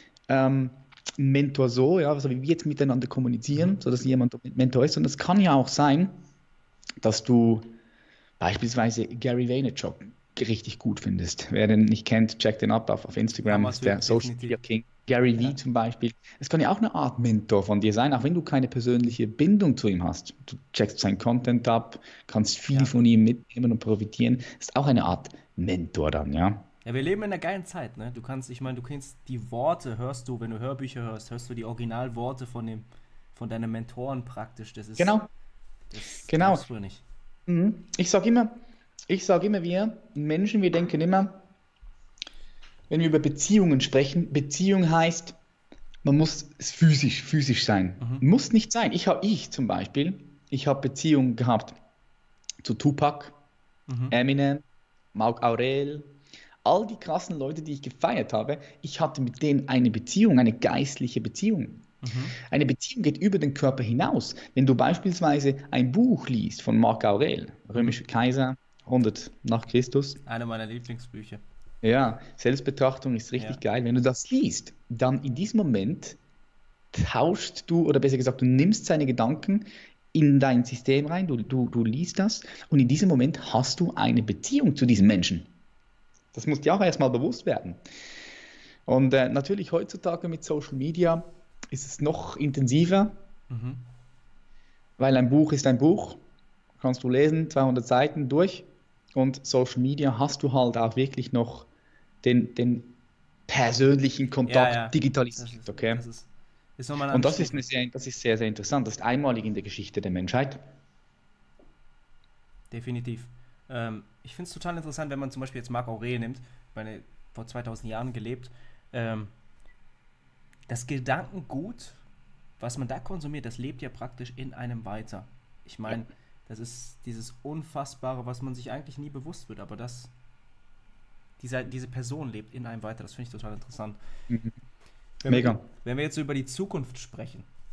ähm, ein Mentor so, ja, also wie wir jetzt miteinander kommunizieren, Mhm. sodass jemand Mentor ist. Und es kann ja auch sein, dass du beispielsweise Gary Vaynerchuk richtig gut findest. Wer den nicht kennt, check den ab auf, auf Instagram, ist der Hammer-Typ, Social definitiv. Media King. Gary Vee Ja. zum Beispiel. Es kann ja auch eine Art Mentor von dir sein, auch wenn du keine persönliche Bindung zu ihm hast. Du checkst seinen Content ab, kannst viel Ja. von ihm mitnehmen und profitieren. Ist auch eine Art Mentor dann, ja. Ja, wir leben in einer geilen Zeit, ne? Du kannst, ich meine, du kennst die Worte, hörst du, wenn du Hörbücher hörst, hörst du die Originalworte von dem, von deinen Mentoren praktisch. Das ist, Genau, das gab genau. es früher nicht. Mhm. Ich sage immer, ich sage immer, wir Menschen, wir denken immer, wenn wir über Beziehungen sprechen, Beziehung heißt, man muss es physisch, physisch sein. Mhm. Muss nicht sein. Ich habe, ich zum Beispiel, ich habe Beziehungen gehabt zu Tupac, Mhm. Eminem, Marc Aurel, all die krassen Leute, die ich gefeiert habe. Ich hatte mit denen eine Beziehung, eine geistliche Beziehung. Mhm. Eine Beziehung geht über den Körper hinaus. Wenn du beispielsweise ein Buch liest von Marc Aurel, Mhm. römischer Kaiser, hundert nach Christus, Eine meiner Lieblingsbücher. ja, Selbstbetrachtung ist Ja. richtig geil. Wenn du das liest, dann in diesem Moment tauschst du, oder besser gesagt, du nimmst seine Gedanken in dein System rein, du, du, du liest das und in diesem Moment hast du eine Beziehung zu diesem Menschen. Das muss dir auch erstmal bewusst werden. Und äh, natürlich heutzutage mit Social Media ist es noch intensiver, Mhm. weil ein Buch ist ein Buch, kannst du lesen, zweihundert Seiten durch, und Social Media hast du halt auch wirklich noch den, den persönlichen Ja, Kontakt ja. Das digitalisiert, ist, okay? das ist, ist nochmal eine Und andere das ist, eine Stufe. sehr, das ist sehr, sehr interessant. Das ist einmalig in der Geschichte der Menschheit. Definitiv. Ähm, ich finde es total interessant, wenn man zum Beispiel jetzt Marc Aurel nimmt, ich meine, vor zweitausend Jahren gelebt. Ähm, das Gedankengut, was man da konsumiert, das lebt ja praktisch in einem weiter. Ich Ja. meine, das ist dieses Unfassbare, was man sich eigentlich nie bewusst wird, aber das, diese, diese Person lebt in einem weiter. Das finde ich total interessant. Mhm. Wenn wir, Mega. wenn wir jetzt so über die Zukunft sprechen,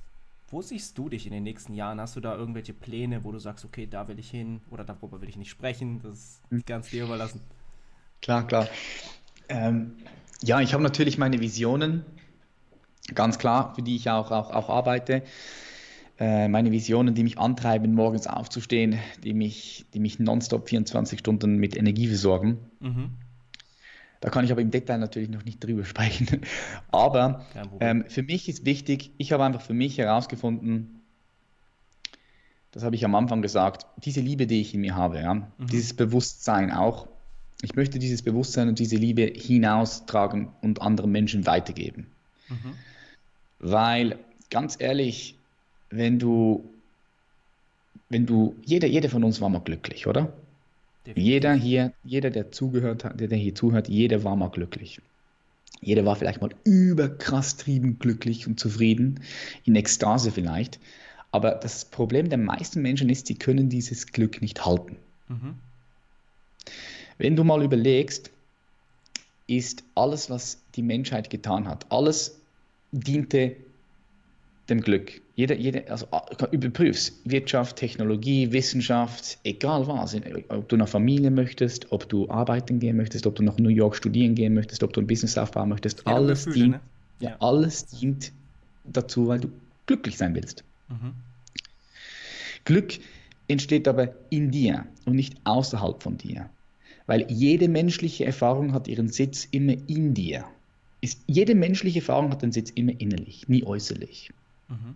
Wo siehst du dich in den nächsten Jahren? Hast du da irgendwelche Pläne, wo du sagst, okay, da will ich hin oder darüber will ich nicht sprechen? Das ist ganz dir überlassen. Klar, klar. Ähm, ja, ich habe natürlich meine Visionen, ganz klar, für die ich auch, auch, auch arbeite. Äh, meine Visionen, die mich antreiben, morgens aufzustehen, die mich, die mich nonstop vierundzwanzig Stunden mit Energie versorgen. Mhm. Da kann ich aber im Detail natürlich noch nicht drüber sprechen. Aber Kein Problem. ähm, für mich ist wichtig, ich habe einfach für mich herausgefunden, das habe ich am Anfang gesagt, diese Liebe, die ich in mir habe, ja, Mhm. dieses Bewusstsein auch, ich möchte dieses Bewusstsein und diese Liebe hinaustragen und anderen Menschen weitergeben. Mhm. Weil, ganz ehrlich, wenn du, wenn du, jeder, jeder von uns war mal glücklich, oder? Jeder Definitiv. hier, jeder, der zugehört hat, der, der hier zuhört, jeder war mal glücklich. Jeder war vielleicht mal überkrass triebend glücklich und zufrieden, in Ekstase vielleicht. Aber das Problem der meisten Menschen ist, sie können dieses Glück nicht halten. Mhm. Wenn du mal überlegst, ist alles, was die Menschheit getan hat, alles diente dem Glück. Jeder, jeder, also überprüf's. Wirtschaft, Technologie, Wissenschaft, egal was. Ob du nach Familie möchtest, ob du arbeiten gehen möchtest, ob du nach New York studieren gehen möchtest, ob du ein Business aufbauen möchtest, Geht um alles Gefühle, dient, ne? ja, Ja. alles dient dazu, weil du glücklich sein willst. Mhm. Glück entsteht aber in dir und nicht außerhalb von dir. Weil jede menschliche Erfahrung hat ihren Sitz immer in dir. Ist, jede menschliche Erfahrung hat den Sitz immer innerlich, nie äußerlich. Mhm.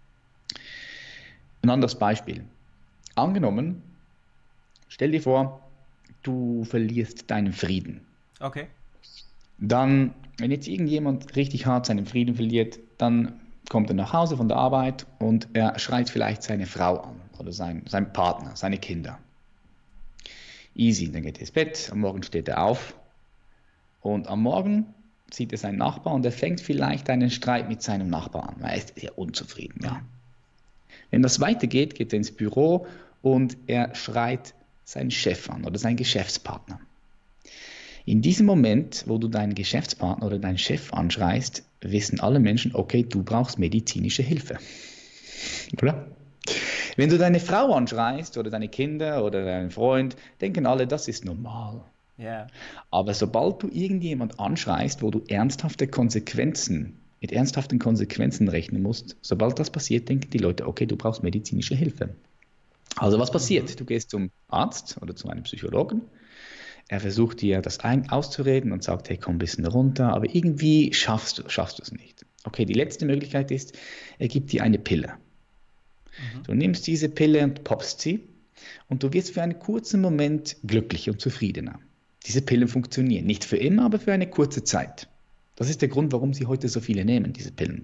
Ein anderes Beispiel. Angenommen, stell dir vor, du verlierst deinen Frieden. Okay. Dann, wenn jetzt irgendjemand richtig hart seinen Frieden verliert, dann kommt er nach Hause von der Arbeit und er schreit vielleicht seine Frau an oder sein, seinen Partner, seine Kinder. Easy, dann geht er ins Bett, am Morgen steht er auf und am Morgen sieht er seinen Nachbar und er fängt vielleicht einen Streit mit seinem Nachbar an, weil er ist sehr unzufrieden, ja. Mhm. Wenn das weitergeht, geht er ins Büro und er schreit seinen Chef an oder seinen Geschäftspartner. In diesem Moment, wo du deinen Geschäftspartner oder deinen Chef anschreist, wissen alle Menschen, okay, du brauchst medizinische Hilfe. Oder? Wenn du deine Frau anschreist oder deine Kinder oder deinen Freund, denken alle, das ist normal. Ja. Aber sobald du irgendjemand anschreist, wo du ernsthafte Konsequenzen, mit ernsthaften Konsequenzen rechnen musst, sobald das passiert, denken die Leute, okay, du brauchst medizinische Hilfe. Also was Mhm. passiert? Du gehst zum Arzt oder zu einem Psychologen. Er versucht dir das ein auszureden und sagt, hey, komm ein bisschen runter, aber irgendwie schaffst du, schaffst du es nicht. Okay, die letzte Möglichkeit ist, er gibt dir eine Pille. Mhm. Du nimmst diese Pille und poppst sie und du wirst für einen kurzen Moment glücklicher und zufriedener. Diese Pillen funktionieren. Nicht für immer, aber für eine kurze Zeit. Das ist der Grund, warum sie heute so viele nehmen, diese Pillen.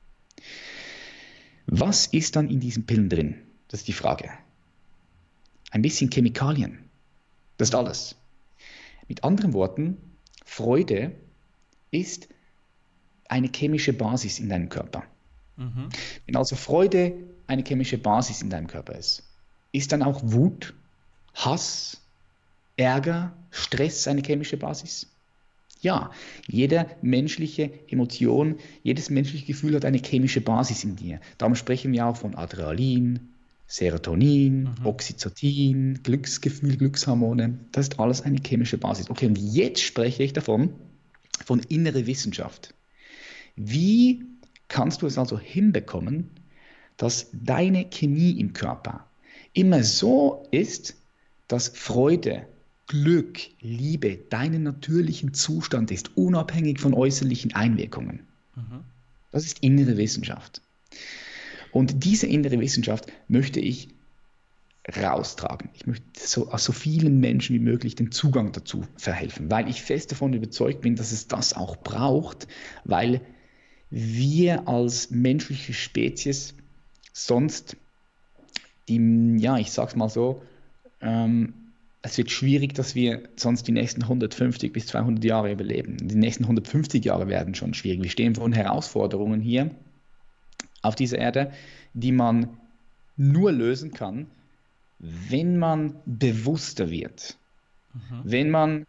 Was ist dann in diesen Pillen drin? Das ist die Frage. Ein bisschen Chemikalien. Das ist Mhm. alles. Mit anderen Worten, Freude ist eine chemische Basis in deinem Körper. Mhm. Wenn also Freude eine chemische Basis in deinem Körper ist, ist dann auch Wut, Hass, Ärger, Stress eine chemische Basis? Ja, jede menschliche Emotion, jedes menschliche Gefühl hat eine chemische Basis in dir. Darum sprechen wir auch von Adrenalin, Serotonin, Mhm. Oxytocin, Glücksgefühl, Glückshormone. Das ist alles eine chemische Basis. Okay, und jetzt spreche ich davon, von innerer Wissenschaft. Wie kannst du es also hinbekommen, dass deine Chemie im Körper immer so ist, dass Freude, Glück, Liebe deinen natürlichen Zustand ist, unabhängig von äußerlichen Einwirkungen. Mhm. Das ist innere Wissenschaft. Und diese innere Wissenschaft möchte ich raustragen. Ich möchte so, so vielen Menschen wie möglich den Zugang dazu verhelfen, weil ich fest davon überzeugt bin, dass es das auch braucht, weil wir als menschliche Spezies sonst die, ja, ich sag's mal so, ähm, es wird schwierig, dass wir sonst die nächsten hundertfünfzig bis zweihundert Jahre überleben. Die nächsten hundertfünfzig Jahre werden schon schwierig. Wir stehen vor Herausforderungen hier auf dieser Erde, die man nur lösen kann, wenn man bewusster wird, Mhm. wenn man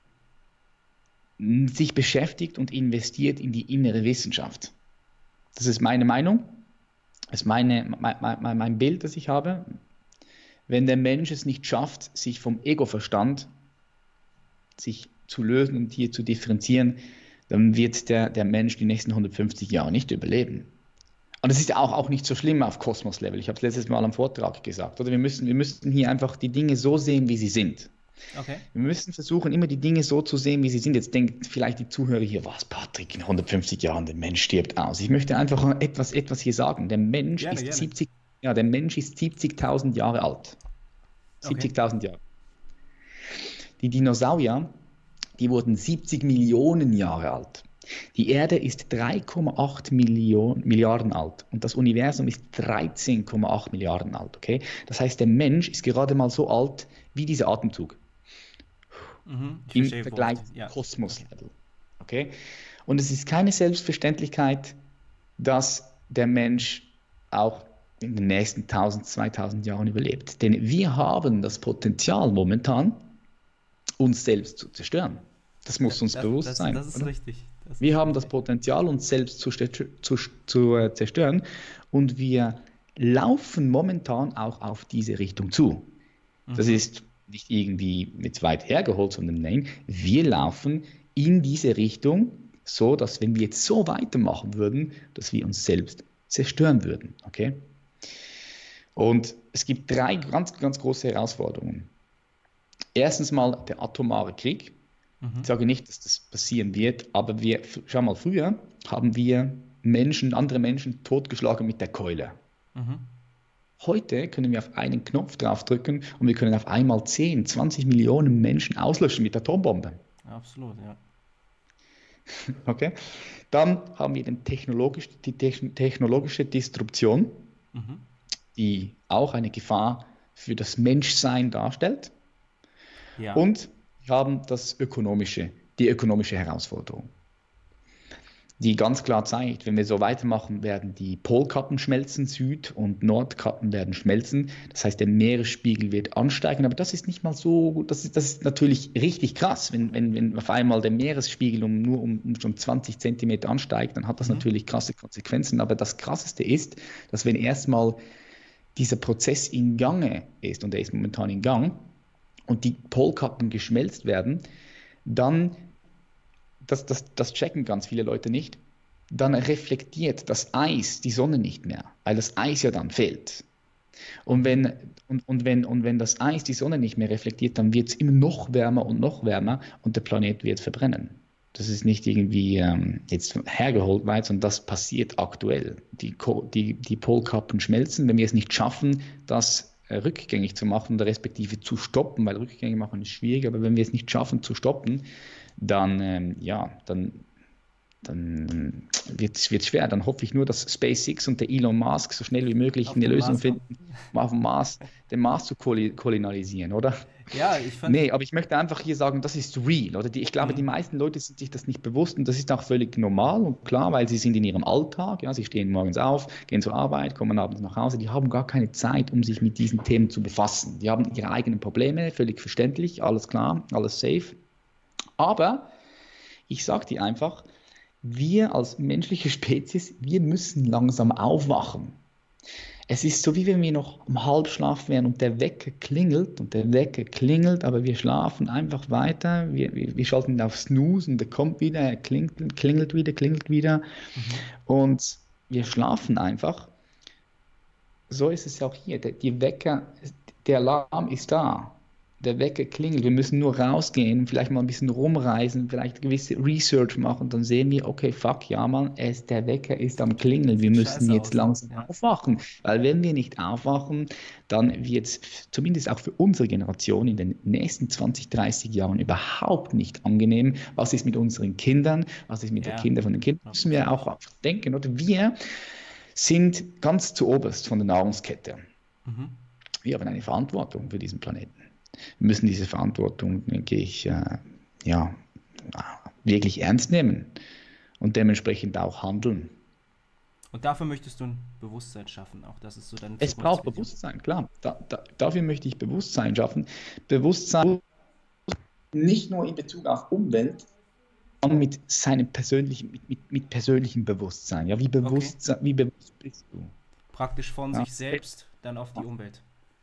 sich beschäftigt und investiert in die innere Wissenschaft. Das ist meine Meinung. Das ist meine, mein, mein, mein Bild, das ich habe. Wenn der Mensch es nicht schafft, sich vom Ego-Verstand sich zu lösen und hier zu differenzieren, dann wird der, der Mensch die nächsten hundertfünfzig Jahre nicht überleben. Und das ist auch, auch nicht so schlimm auf Kosmos-Level. Ich habe es letztes Mal am Vortrag gesagt. Oder wir müssen, wir müssen hier einfach die Dinge so sehen, wie sie sind. Okay. Wir müssen versuchen, immer die Dinge so zu sehen, wie sie sind. Jetzt denkt vielleicht die Zuhörer hier, was, Patrick, in hundertfünfzig Jahren, der Mensch stirbt aus. Ich möchte einfach etwas, etwas hier sagen. Der Mensch Gerne, ist gerne. siebzig, ja, der Mensch ist siebzigtausend Jahre alt. siebzigtausend Jahre. Die Dinosaurier, die wurden siebzig Millionen Jahre alt. Die Erde ist drei Komma acht Milliarden alt und das Universum ist dreizehn Komma acht Milliarden alt. Okay? Das heißt, der Mensch ist gerade mal so alt wie dieser Atemzug. Mhm, ich Im verstehe, Vergleich worauf- zum ja. Kosmos-Level. Okay? Und es ist keine Selbstverständlichkeit, dass der Mensch auch in den nächsten tausend, zweitausend Jahren überlebt. Denn wir haben das Potenzial momentan, uns selbst zu zerstören. Das muss uns Das, bewusst das, sein. das ist oder? richtig. Das Wir ist haben das richtig. Potenzial, uns selbst zu, ster- zu, zu äh, zerstören und wir laufen momentan auch auf diese Richtung zu. Das Mhm. ist nicht irgendwie mit weit hergeholt, sondern nein, wir laufen in diese Richtung, so dass wenn wir jetzt so weitermachen würden, dass wir uns selbst zerstören würden. Okay? Und es gibt drei ganz, ganz große Herausforderungen. Erstens mal der atomare Krieg. Ich Mhm. sage nicht, dass das passieren wird, aber wir, schau mal, früher haben wir Menschen, andere Menschen totgeschlagen mit der Keule. Mhm. Heute können wir auf einen Knopf draufdrücken und wir können auf einmal zehn, zwanzig Millionen Menschen auslöschen mit der Atombombe. Absolut, ja. Okay? Dann haben wir den technologisch, die techn- technologische Disruption, Mhm. die auch eine Gefahr für das Menschsein darstellt. Ja. Und wir haben das ökonomische, die ökonomische Herausforderung, die ganz klar zeigt, wenn wir so weitermachen, werden die Polkappen schmelzen, Süd- und Nordkappen werden schmelzen. Das heißt, der Meeresspiegel wird ansteigen. Aber das ist nicht mal so, das ist, das ist natürlich richtig krass. Wenn, wenn, wenn auf einmal der Meeresspiegel um nur um, um schon zwanzig Zentimeter ansteigt, dann hat das Mhm. natürlich krasse Konsequenzen. Aber das Krasseste ist, dass wenn erstmal dieser Prozess in Gange ist, und der ist momentan in Gang, und die Polkappen geschmelzt werden, dann das, das, das checken ganz viele Leute nicht, dann reflektiert das Eis die Sonne nicht mehr, weil das Eis ja dann fehlt. Und Mhm. wenn, und, und wenn, und wenn das Eis die Sonne nicht mehr reflektiert, dann wird es immer noch wärmer und noch wärmer und der Planet wird verbrennen. Das ist nicht irgendwie ähm, jetzt hergeholt weit, sondern das passiert aktuell. Die, Ko- die, die Polkappen schmelzen. Wenn wir es nicht schaffen, das äh, rückgängig zu machen, respektive zu stoppen, weil rückgängig machen ist schwierig, aber wenn wir es nicht schaffen zu stoppen, dann, ähm, ja, dann, dann wird es schwer. Dann hoffe ich nur, dass SpaceX und der Elon Musk so schnell wie möglich Auf eine den Lösung Mars kommen. finden, um auf dem Mars, den Mars zu kolonialisieren, oder? Ja, ich fand. Nee, aber ich möchte einfach hier sagen, das ist real, oder? Die, ich glaube, die Mhm. meisten Leute sind sich das nicht bewusst und das ist auch völlig normal und klar, weil sie sind in ihrem Alltag, ja, sie stehen morgens auf, gehen zur Arbeit, kommen abends nach Hause, die haben gar keine Zeit, um sich mit diesen Themen zu befassen. Die haben ihre eigenen Probleme, völlig verständlich, alles klar, alles safe. Aber ich sage dir einfach, wir als menschliche Spezies, wir müssen langsam aufwachen. Es ist so, wie wenn wir noch im Halbschlaf wären und der Wecker klingelt und der Wecker klingelt, aber wir schlafen einfach weiter. Wir, wir, wir schalten auf Snooze und der kommt wieder, er klingelt, klingelt wieder, klingelt wieder Mhm. und wir schlafen einfach. So ist es auch hier. Der, die Wecker, der Alarm ist da. Der Wecker klingelt. Wir müssen nur rausgehen, vielleicht mal ein bisschen rumreisen, vielleicht gewisse Research machen. Dann sehen wir, okay, fuck, ja, Mann, es, der Wecker ist am Klingeln. Wir Sieht müssen scheiße jetzt aus. langsam Ja. aufwachen. Weil wenn wir nicht aufwachen, dann wird es zumindest auch für unsere Generation in den nächsten zwanzig, dreißig Jahren überhaupt nicht angenehm. Was ist mit unseren Kindern? Was ist mit den Ja, Kindern von den Kindern? Müssen wir auch hundertprozentig. denken, oder? Wir sind ganz zu oberst von der Nahrungskette. Mhm. Wir haben eine Verantwortung für diesen Planeten. Wir müssen diese Verantwortung, denke ich, äh, ja, wirklich ernst nehmen und dementsprechend auch handeln. Und dafür möchtest du ein Bewusstsein schaffen, auch das ist so deine Es braucht Zukunftsvision. Bewusstsein, klar. Da, da, dafür möchte ich Bewusstsein schaffen. Bewusstsein nicht nur in Bezug auf Umwelt, sondern mit seinem persönlichen, mit, mit, mit persönlichem Bewusstsein. Ja, wie Okay. bewusst, wie bewusst bist du? praktisch von Ja. sich selbst dann auf die Umwelt.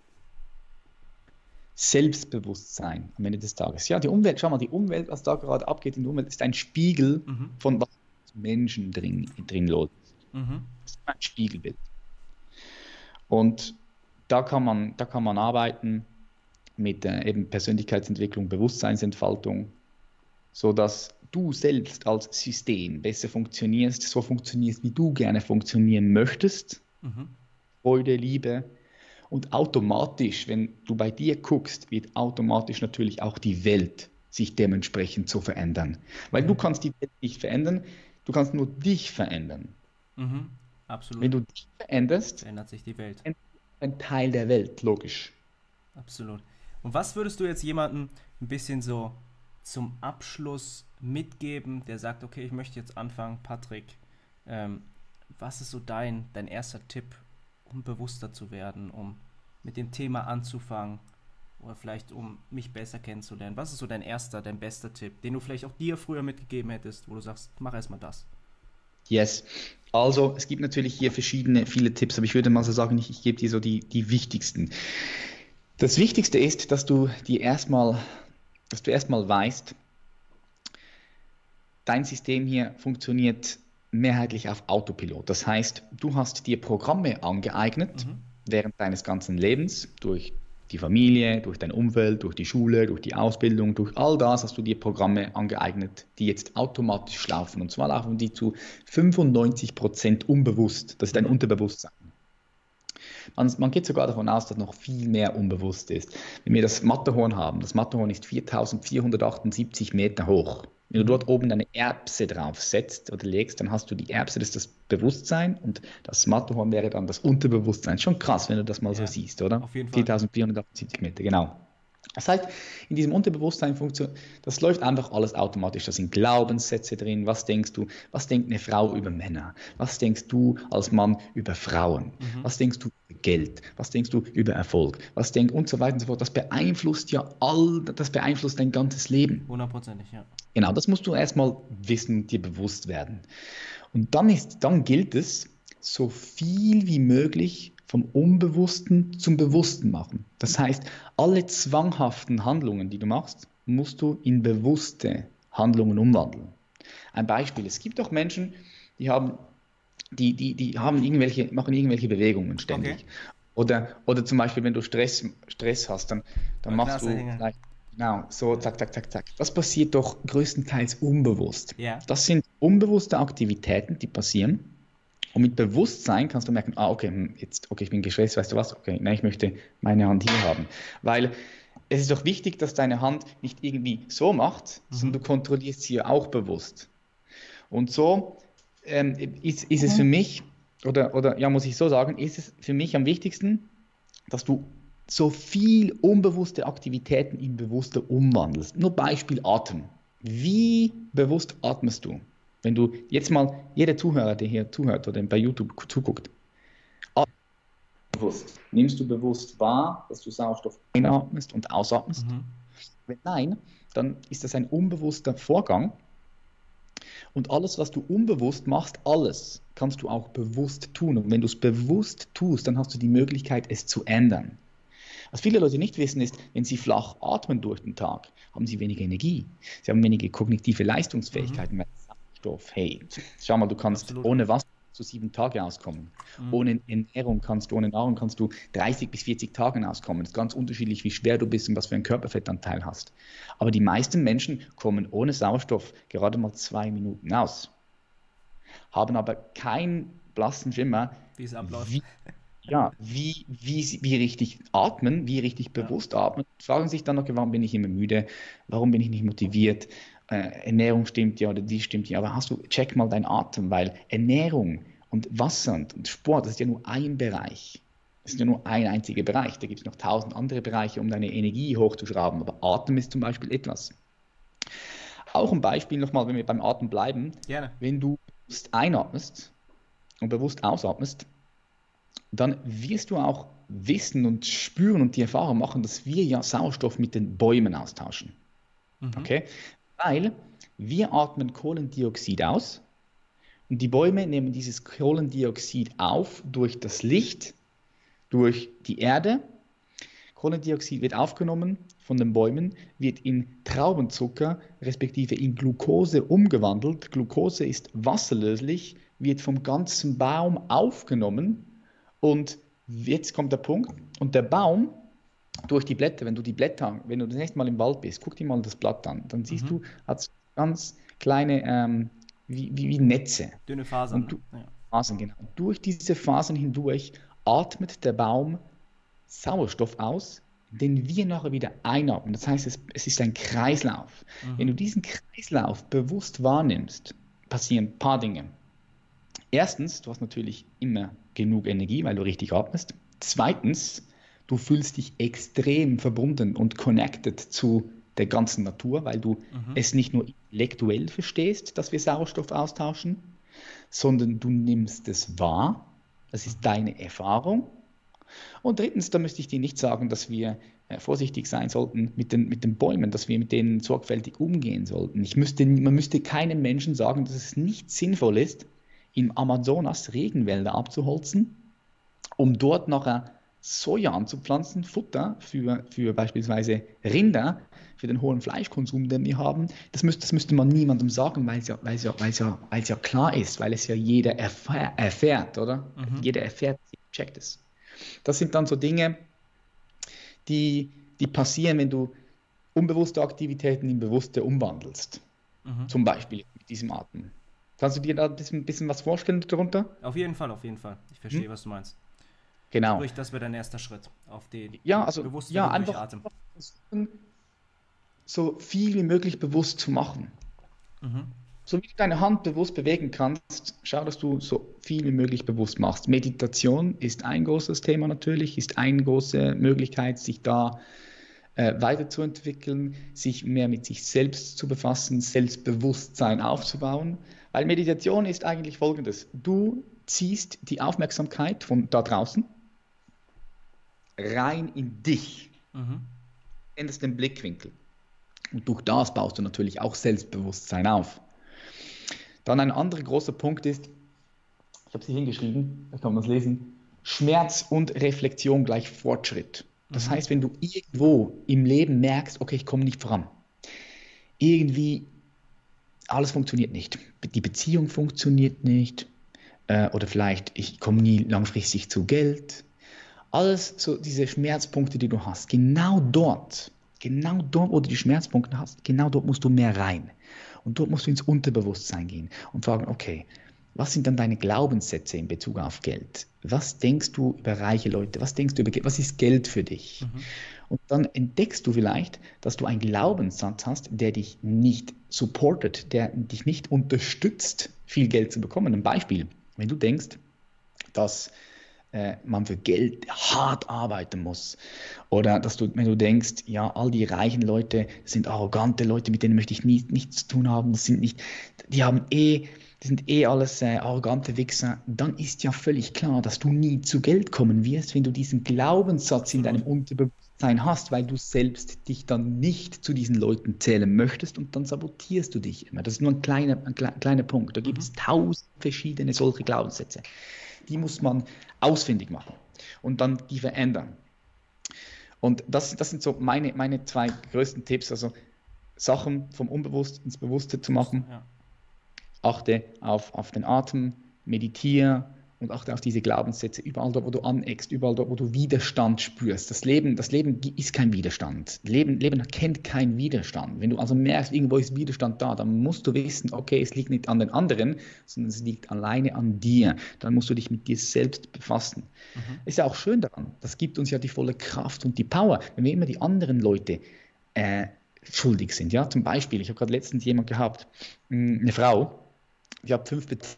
Selbstbewusstsein am Ende des Tages. Ja, die Umwelt, schau mal, die Umwelt, was da gerade abgeht in der Umwelt, ist ein Spiegel Mhm. von was Menschen drin, drin los ist. Mhm. Das ist ein Spiegelbild. Und da kann man, da kann man arbeiten mit äh, eben Persönlichkeitsentwicklung, Bewusstseinsentfaltung, sodass du selbst als System besser funktionierst, so funktionierst, wie du gerne funktionieren möchtest. Mhm. Freude, Liebe. Und automatisch, wenn du bei dir guckst, wird automatisch natürlich auch die Welt sich dementsprechend so verändern. Weil du kannst die Welt nicht verändern, du kannst nur dich verändern. Mhm. Absolut. Wenn du dich veränderst, Verändert sich die Welt. verändert sich ein Teil der Welt, logisch. Absolut. Und was würdest du jetzt jemandem ein bisschen so zum Abschluss mitgeben, der sagt, okay, ich möchte jetzt anfangen, Patrick, ähm, was ist so dein, dein erster Tipp, um bewusster zu werden, um mit dem Thema anzufangen oder vielleicht um mich besser kennenzulernen? Was ist so dein erster, dein bester Tipp, den du vielleicht auch dir früher mitgegeben hättest, wo du sagst, mach erstmal das? Yes. Also, es gibt natürlich hier verschiedene, viele Tipps, aber ich würde mal so sagen, ich, ich gebe dir so die, die wichtigsten. Das Wichtigste ist, dass du dir erstmal, dass du erstmal weißt, dein System hier funktioniert mehrheitlich auf Autopilot. Das heißt, du hast dir Programme angeeignet Mhm. während deines ganzen Lebens durch die Familie, durch dein Umfeld, durch die Schule, durch die Ausbildung, durch all das hast du dir Programme angeeignet, die jetzt automatisch laufen. Und zwar laufen die zu fünfundneunzig Prozent unbewusst. Das ist dein Mhm. Unterbewusstsein. Man, man geht sogar davon aus, dass noch viel mehr unbewusst ist. Wenn wir das Matterhorn haben, das Matterhorn ist viertausendvierhundertachtundsiebzig Meter hoch. Wenn du dort oben eine Erbse drauf setzt oder legst, dann hast du die Erbse, das ist das Bewusstsein und das Matterhorn wäre dann das Unterbewusstsein. Schon krass, wenn du das mal Ja, so siehst, oder? auf jeden Fall. viertausendvierhundertachtundsiebzig Meter, genau. Das heißt, in diesem Unterbewusstsein funktioniert, das läuft einfach alles automatisch. Da sind Glaubenssätze drin. Was denkst du? Was denkt eine Frau über Männer? Was denkst du als Mann über Frauen? Mhm. Was denkst du über Geld? Was denkst du über Erfolg? Was denkst und so weiter und so fort. Das beeinflusst ja all, das beeinflusst dein ganzes Leben. Hundertprozentig, ja. Genau, das musst du erstmal wissen, dir bewusst werden. Und dann ist, dann gilt es, so viel wie möglich vom Unbewussten zum Bewussten machen. Das heißt, alle zwanghaften Handlungen, die du machst, musst du in bewusste Handlungen umwandeln. Ein Beispiel, es gibt auch Menschen, die haben, die, die, die haben irgendwelche, machen irgendwelche Bewegungen ständig. Okay. Oder, oder zum Beispiel, wenn du Stress, Stress hast, dann, dann Oder machst du Klasse hängen. vielleicht, genau, so zack, zack, zack, zack. Das passiert doch größtenteils unbewusst. Ja. Das sind unbewusste Aktivitäten, die passieren. Und mit Bewusstsein kannst du merken, ah, okay, hm, jetzt, okay, ich bin gestresst, weißt du was? Okay, nein, ich möchte meine Hand hier haben. Weil es ist doch wichtig, dass deine Hand nicht irgendwie so macht, Mhm. sondern du kontrollierst sie ja auch bewusst. Und so ähm, ist, ist es für mich, oder, oder ja, muss ich so sagen, ist es für mich am wichtigsten, dass du so viel unbewusste Aktivitäten in bewusste umwandelst. Nur Beispiel Atem. Wie bewusst atmest du? Wenn du jetzt mal, jeder Zuhörer, der hier zuhört oder bei YouTube zuguckt, bewusst. Nimmst du bewusst wahr, dass du Sauerstoff einatmest und ausatmest? Mhm. Wenn nein, dann ist das ein unbewusster Vorgang. Und alles, was du unbewusst machst, alles kannst du auch bewusst tun. Und wenn du es bewusst tust, dann hast du die Möglichkeit, es zu ändern. Was viele Leute nicht wissen, ist, wenn sie flach atmen durch den Tag, haben sie weniger Energie. Sie haben weniger kognitive Leistungsfähigkeiten. Mhm. Sauerstoff, hey, schau mal, du kannst Absolut. ohne Wasser zu sieben Tage auskommen. Mhm. Ohne Ernährung kannst du, ohne Nahrung kannst du dreißig bis vierzig Tage auskommen. Das ist ganz unterschiedlich, wie schwer du bist und was für einen Körperfettanteil hast. Aber die meisten Menschen kommen ohne Sauerstoff gerade mal zwei Minuten aus. Haben aber keinen blassen Schimmer, wie es abläuft. Wie, ja, wie, wie, wie richtig atmen, wie richtig bewusst ja. atmen. Fragen sich dann noch, warum bin ich immer müde? Warum bin ich nicht motiviert? Äh, Ernährung stimmt ja oder die stimmt ja. Aber hast du, check mal deinen Atem, weil Ernährung und Wasser und Sport, das ist ja nur ein Bereich. Das ist ja nur ein einziger Bereich. Da gibt es noch tausend andere Bereiche, um deine Energie hochzuschrauben. Aber Atem ist zum Beispiel etwas. Auch ein Beispiel nochmal, wenn wir beim Atem bleiben. Gerne. Wenn du bewusst einatmest und bewusst ausatmest, dann wirst du auch wissen und spüren und die Erfahrung machen, dass wir ja Sauerstoff mit den Bäumen austauschen. Mhm. Okay? Weil wir atmen Kohlendioxid aus Und die Bäume nehmen dieses Kohlendioxid auf durch das Licht, durch die Erde. Kohlendioxid wird aufgenommen von den Bäumen, wird in Traubenzucker respektive in Glucose umgewandelt. Glucose ist wasserlöslich, wird vom ganzen Baum aufgenommen und jetzt kommt der Punkt und der Baum durch die Blätter, wenn du die Blätter, wenn du das nächste Mal im Wald bist, guck dir mal das Blatt an, dann siehst mhm. du, hat es ganz kleine, ähm, wie, wie, wie Netze. Dünne Fasern. Und du, ja. Fasern, genau. Durch diese Fasern hindurch atmet der Baum Sauerstoff aus, den wir nachher wieder einatmen. Das heißt, es, es ist ein Kreislauf. Mhm. Wenn du diesen Kreislauf bewusst wahrnimmst, passieren ein paar Dinge. Erstens, du hast natürlich immer genug Energie, weil du richtig atmest. Zweitens, du fühlst dich extrem verbunden und connected zu der ganzen Natur, weil du mhm. es nicht nur intellektuell verstehst, dass wir Sauerstoff austauschen, sondern du nimmst es wahr. Das ist deine Erfahrung. Und drittens, da müsste ich dir nicht sagen, dass wir äh, vorsichtig sein sollten mit den, mit den Bäumen, dass wir mit denen sorgfältig umgehen sollten. Ich müsste, man müsste keinem Menschen sagen, dass es nicht sinnvoll ist, im Amazonas Regenwälder abzuholzen, um dort nachher Soja anzupflanzen, Futter für, für beispielsweise Rinder, für den hohen Fleischkonsum, den wir haben. Das müsste, das müsste man niemandem sagen, weil es ja, weil es ja, weil es ja, weil es ja klar ist, weil es ja jeder erfährt, erfährt oder? Mhm. Jeder erfährt, checkt es. Das sind dann so Dinge, die, die passieren, wenn du unbewusste Aktivitäten in bewusste umwandelst. Mhm. Zum Beispiel mit diesem Atmen. Kannst du dir da ein bisschen, ein bisschen was vorstellen darunter? Auf jeden Fall, auf jeden Fall. Ich verstehe, hm? was du meinst. Genau. Sprich, das wäre dein erster Schritt auf den ja, also, bewussten ja, einfach, einfach versuchen, so viel wie möglich bewusst zu machen. Mhm. So wie du deine Hand bewusst bewegen kannst, schau, dass du so viel wie möglich bewusst machst. Meditation ist ein großes Thema natürlich, ist eine große Möglichkeit, sich da äh, weiterzuentwickeln, sich mehr mit sich selbst zu befassen, Selbstbewusstsein aufzubauen. Weil Meditation ist eigentlich Folgendes. Du ziehst die Aufmerksamkeit von da draußen rein in dich, mhm. änderst den Blickwinkel. Und durch das baust du natürlich auch Selbstbewusstsein auf. Dann ein anderer großer Punkt ist, ich habe es hier hingeschrieben, da kann man es lesen, Schmerz und Reflexion gleich Fortschritt. Das mhm. heißt, wenn du irgendwo im Leben merkst, okay, ich komme nicht voran, irgendwie alles funktioniert nicht, die Beziehung funktioniert nicht äh, oder vielleicht ich komme nie langfristig zu Geld, alles so diese Schmerzpunkte, die du hast, genau dort, genau dort, wo du die Schmerzpunkte hast, genau dort musst du mehr rein. Und dort musst du ins Unterbewusstsein gehen und fragen, okay, was sind dann deine Glaubenssätze in Bezug auf Geld? Was denkst du über reiche Leute? Was denkst du über Geld? Was ist Geld für dich? Mhm. Und dann entdeckst du vielleicht, dass du einen Glaubenssatz hast, der dich nicht supportet, der dich nicht unterstützt, viel Geld zu bekommen. Ein Beispiel, wenn du denkst, dass äh, man für Geld hart arbeiten muss oder dass du, wenn du denkst, ja, all die reichen Leute sind arrogante Leute, mit denen möchte ich nie, nichts zu tun haben, das sind nicht, die haben eh Die sind eh alles äh, arrogante Wichser, dann ist ja völlig klar, dass du nie zu Geld kommen wirst, wenn du diesen Glaubenssatz in deinem Unterbewusstsein hast, weil du selbst dich dann nicht zu diesen Leuten zählen möchtest und dann sabotierst du dich immer. Das ist nur ein kleiner, ein kleiner Punkt. Da gibt es tausend verschiedene solche Glaubenssätze. Die muss man ausfindig machen und dann die verändern. Und das, das sind so meine, meine zwei größten Tipps, also Sachen vom Unbewusst ins Bewusste zu machen. Ja. Achte auf, auf den Atem, meditiere und achte auf diese Glaubenssätze, überall dort, wo du aneckst, überall dort, wo du Widerstand spürst. Das Leben, das Leben ist kein Widerstand. Leben, Leben kennt keinen Widerstand. Wenn du also merkst, irgendwo ist Widerstand da, dann musst du wissen, okay, es liegt nicht an den anderen, sondern es liegt alleine an dir. Dann musst du dich mit dir selbst befassen. Mhm. Ist ja auch schön daran, das gibt uns ja die volle Kraft und die Power. Wenn wir immer die anderen Leute äh, schuldig sind, ja, zum Beispiel, ich habe gerade letztens jemand gehabt, eine Frau, die hat fünf Beziehungen,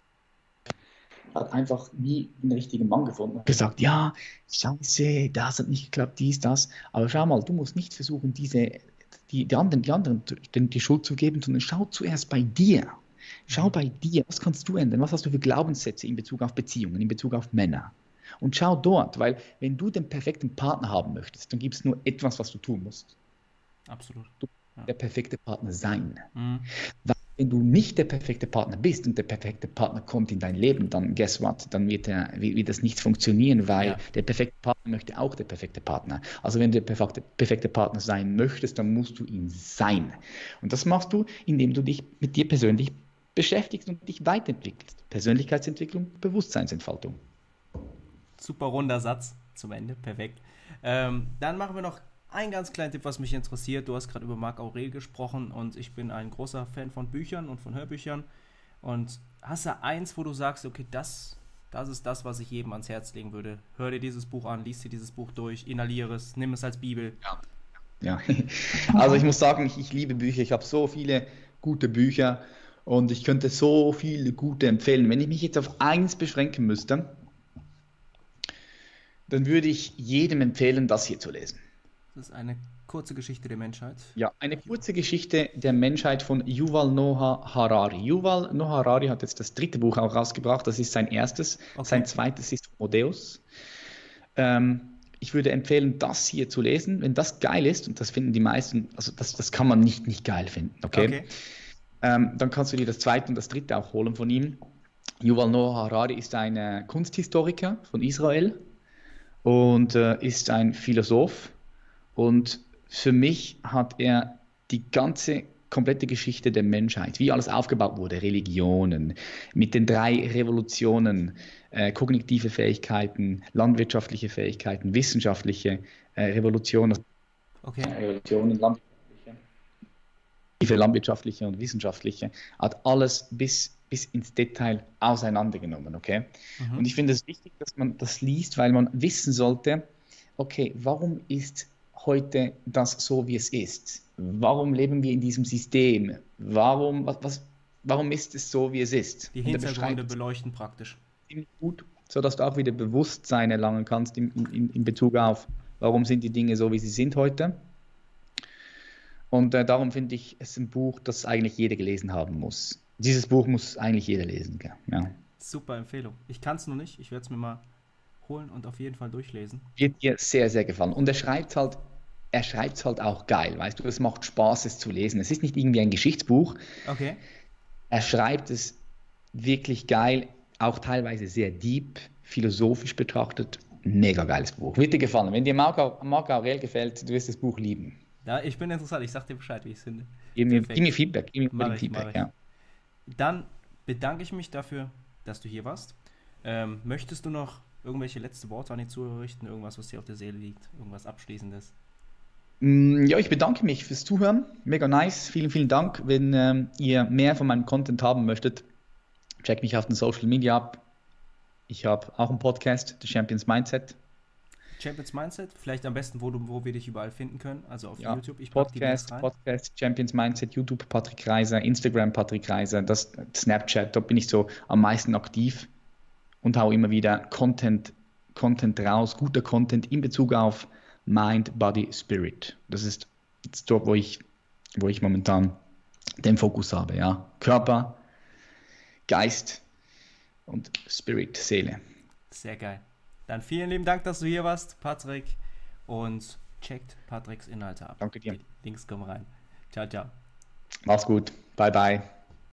hat einfach nie einen richtigen Mann gefunden. Hat gesagt, ja, scheiße, das hat nicht geklappt, dies, das. Aber schau mal, du musst nicht versuchen, diese, die, die anderen, die anderen die, die Schuld zu geben, sondern schau zuerst bei dir. Schau bei dir, was kannst du ändern? Was hast du für Glaubenssätze in Bezug auf Beziehungen, in Bezug auf Männer? Und schau dort, weil wenn du den perfekten Partner haben möchtest, dann gibt es nur etwas, was du tun musst. Absolut. Du musst ja. der perfekte Partner sein. Mhm. wenn du nicht der perfekte Partner bist und der perfekte Partner kommt in dein Leben, dann guess what, dann wird, der, wird das nicht funktionieren, weil Ja. der perfekte Partner möchte auch der perfekte Partner. Also wenn du der perfekte, perfekte Partner sein möchtest, dann musst du ihn sein. Und das machst du, indem du dich mit dir persönlich beschäftigst und dich weiterentwickelst. Persönlichkeitsentwicklung, Bewusstseinsentfaltung. Super runder Satz zum Ende, perfekt. Ähm, dann machen wir noch einen ganz kleinen Tipp, was mich interessiert. Du hast gerade über Marc Aurel gesprochen und ich bin ein großer Fan von Büchern und von Hörbüchern. Und hast du eins, wo du sagst, okay, das, das ist das, was ich jedem ans Herz legen würde. Hör dir dieses Buch an, lies dir dieses Buch durch, inhaliere es, nimm es als Bibel. Ja, also ich muss sagen, ich, ich liebe Bücher. Ich habe so viele gute Bücher und ich könnte so viele gute empfehlen. Wenn ich mich jetzt auf eins beschränken müsste, dann würde ich jedem empfehlen, das hier zu lesen. Das ist eine kurze Geschichte der Menschheit. Ja, eine kurze Geschichte der Menschheit von Yuval Noah Harari. Yuval Noah Harari hat jetzt das dritte Buch auch rausgebracht. Das ist sein erstes. Okay. Sein zweites ist Homo Deus. Ähm, ich würde empfehlen, das hier zu lesen. Wenn das geil ist, und das finden die meisten, also das, das kann man nicht nicht geil finden, okay? Okay. Ähm, dann kannst du dir das zweite und das dritte auch holen von ihm. Yuval Noah Harari ist ein äh, Kunsthistoriker von Israel und äh, ist ein Philosoph. Und für mich hat er die ganze komplette Geschichte der Menschheit, wie alles aufgebaut wurde, Religionen, mit den drei Revolutionen, äh, kognitive Fähigkeiten, landwirtschaftliche Fähigkeiten, wissenschaftliche äh, Revolutionen, Okay. Revolutionen, landwirtschaftliche, landwirtschaftliche und wissenschaftliche, hat alles bis, bis ins Detail auseinandergenommen, okay? Mhm. Und ich finde es wichtig, dass man das liest, weil man wissen sollte, okay, warum ist heute das so, wie es ist? Warum leben wir in diesem System? Warum, was, was, warum ist es so, wie es ist? Die Und er Hintergründe beschreibt es beleuchten praktisch. ziemlich gut, sodass du auch wieder Bewusstsein erlangen kannst in, in, in Bezug auf, warum sind die Dinge so, wie sie sind heute. Und äh, darum finde ich es ein Buch, das eigentlich jeder gelesen haben muss. Dieses Buch muss eigentlich jeder lesen. Gell? Ja. Super Empfehlung. Ich kann es noch nicht, ich werde es mir mal holen und auf jeden Fall durchlesen. Wird dir sehr, sehr gefallen. Und er schreibt halt, er schreibt es halt auch geil, weißt du, es macht Spaß, es zu lesen. Es ist nicht irgendwie ein Geschichtsbuch. Okay. Er schreibt es wirklich geil, auch teilweise sehr deep, philosophisch betrachtet. Mega geiles Buch. Wird dir gefallen. Wenn dir Marc, Marc Aurel gefällt, du wirst das Buch lieben. Ja, ich bin interessant, ich sag dir Bescheid, wie ich es finde. Gib mir, Perfekt. gib mir Feedback. Gib mir Mach unbedingt ich, mach Feedback, ich. ja. Dann bedanke ich mich dafür, dass du hier warst. Ähm, möchtest du noch irgendwelche letzte Worte an die Zuhörer richten? Irgendwas, was dir auf der Seele liegt? Irgendwas Abschließendes? Mm, Ja, ich bedanke mich fürs Zuhören. Mega nice. Vielen, vielen Dank. Wenn ähm, ihr mehr von meinem Content haben möchtet, checkt mich auf den Social Media ab. Ich habe auch einen Podcast, The Champions Mindset. Champions Mindset, vielleicht am besten, wo, du, wo wir dich überall finden können, also auf Ja, YouTube. Ich packe die Links Podcast, rein. Podcast, Champions Mindset, YouTube Patrick Reiser, Instagram Patrick Reiser, das Snapchat, da bin ich so am meisten aktiv und hau immer wieder Content, Content raus, guter Content in Bezug auf Mind, Body, Spirit. Das ist jetzt dort, wo ich, wo ich momentan den Fokus habe, ja. Körper, Geist und Spirit, Seele. Sehr geil. Dann vielen lieben Dank, dass du hier warst, Patrick. Und checkt Patricks Inhalte ab. Danke dir. Die Links kommen rein. Ciao, ciao. Mach's gut. Bye, bye.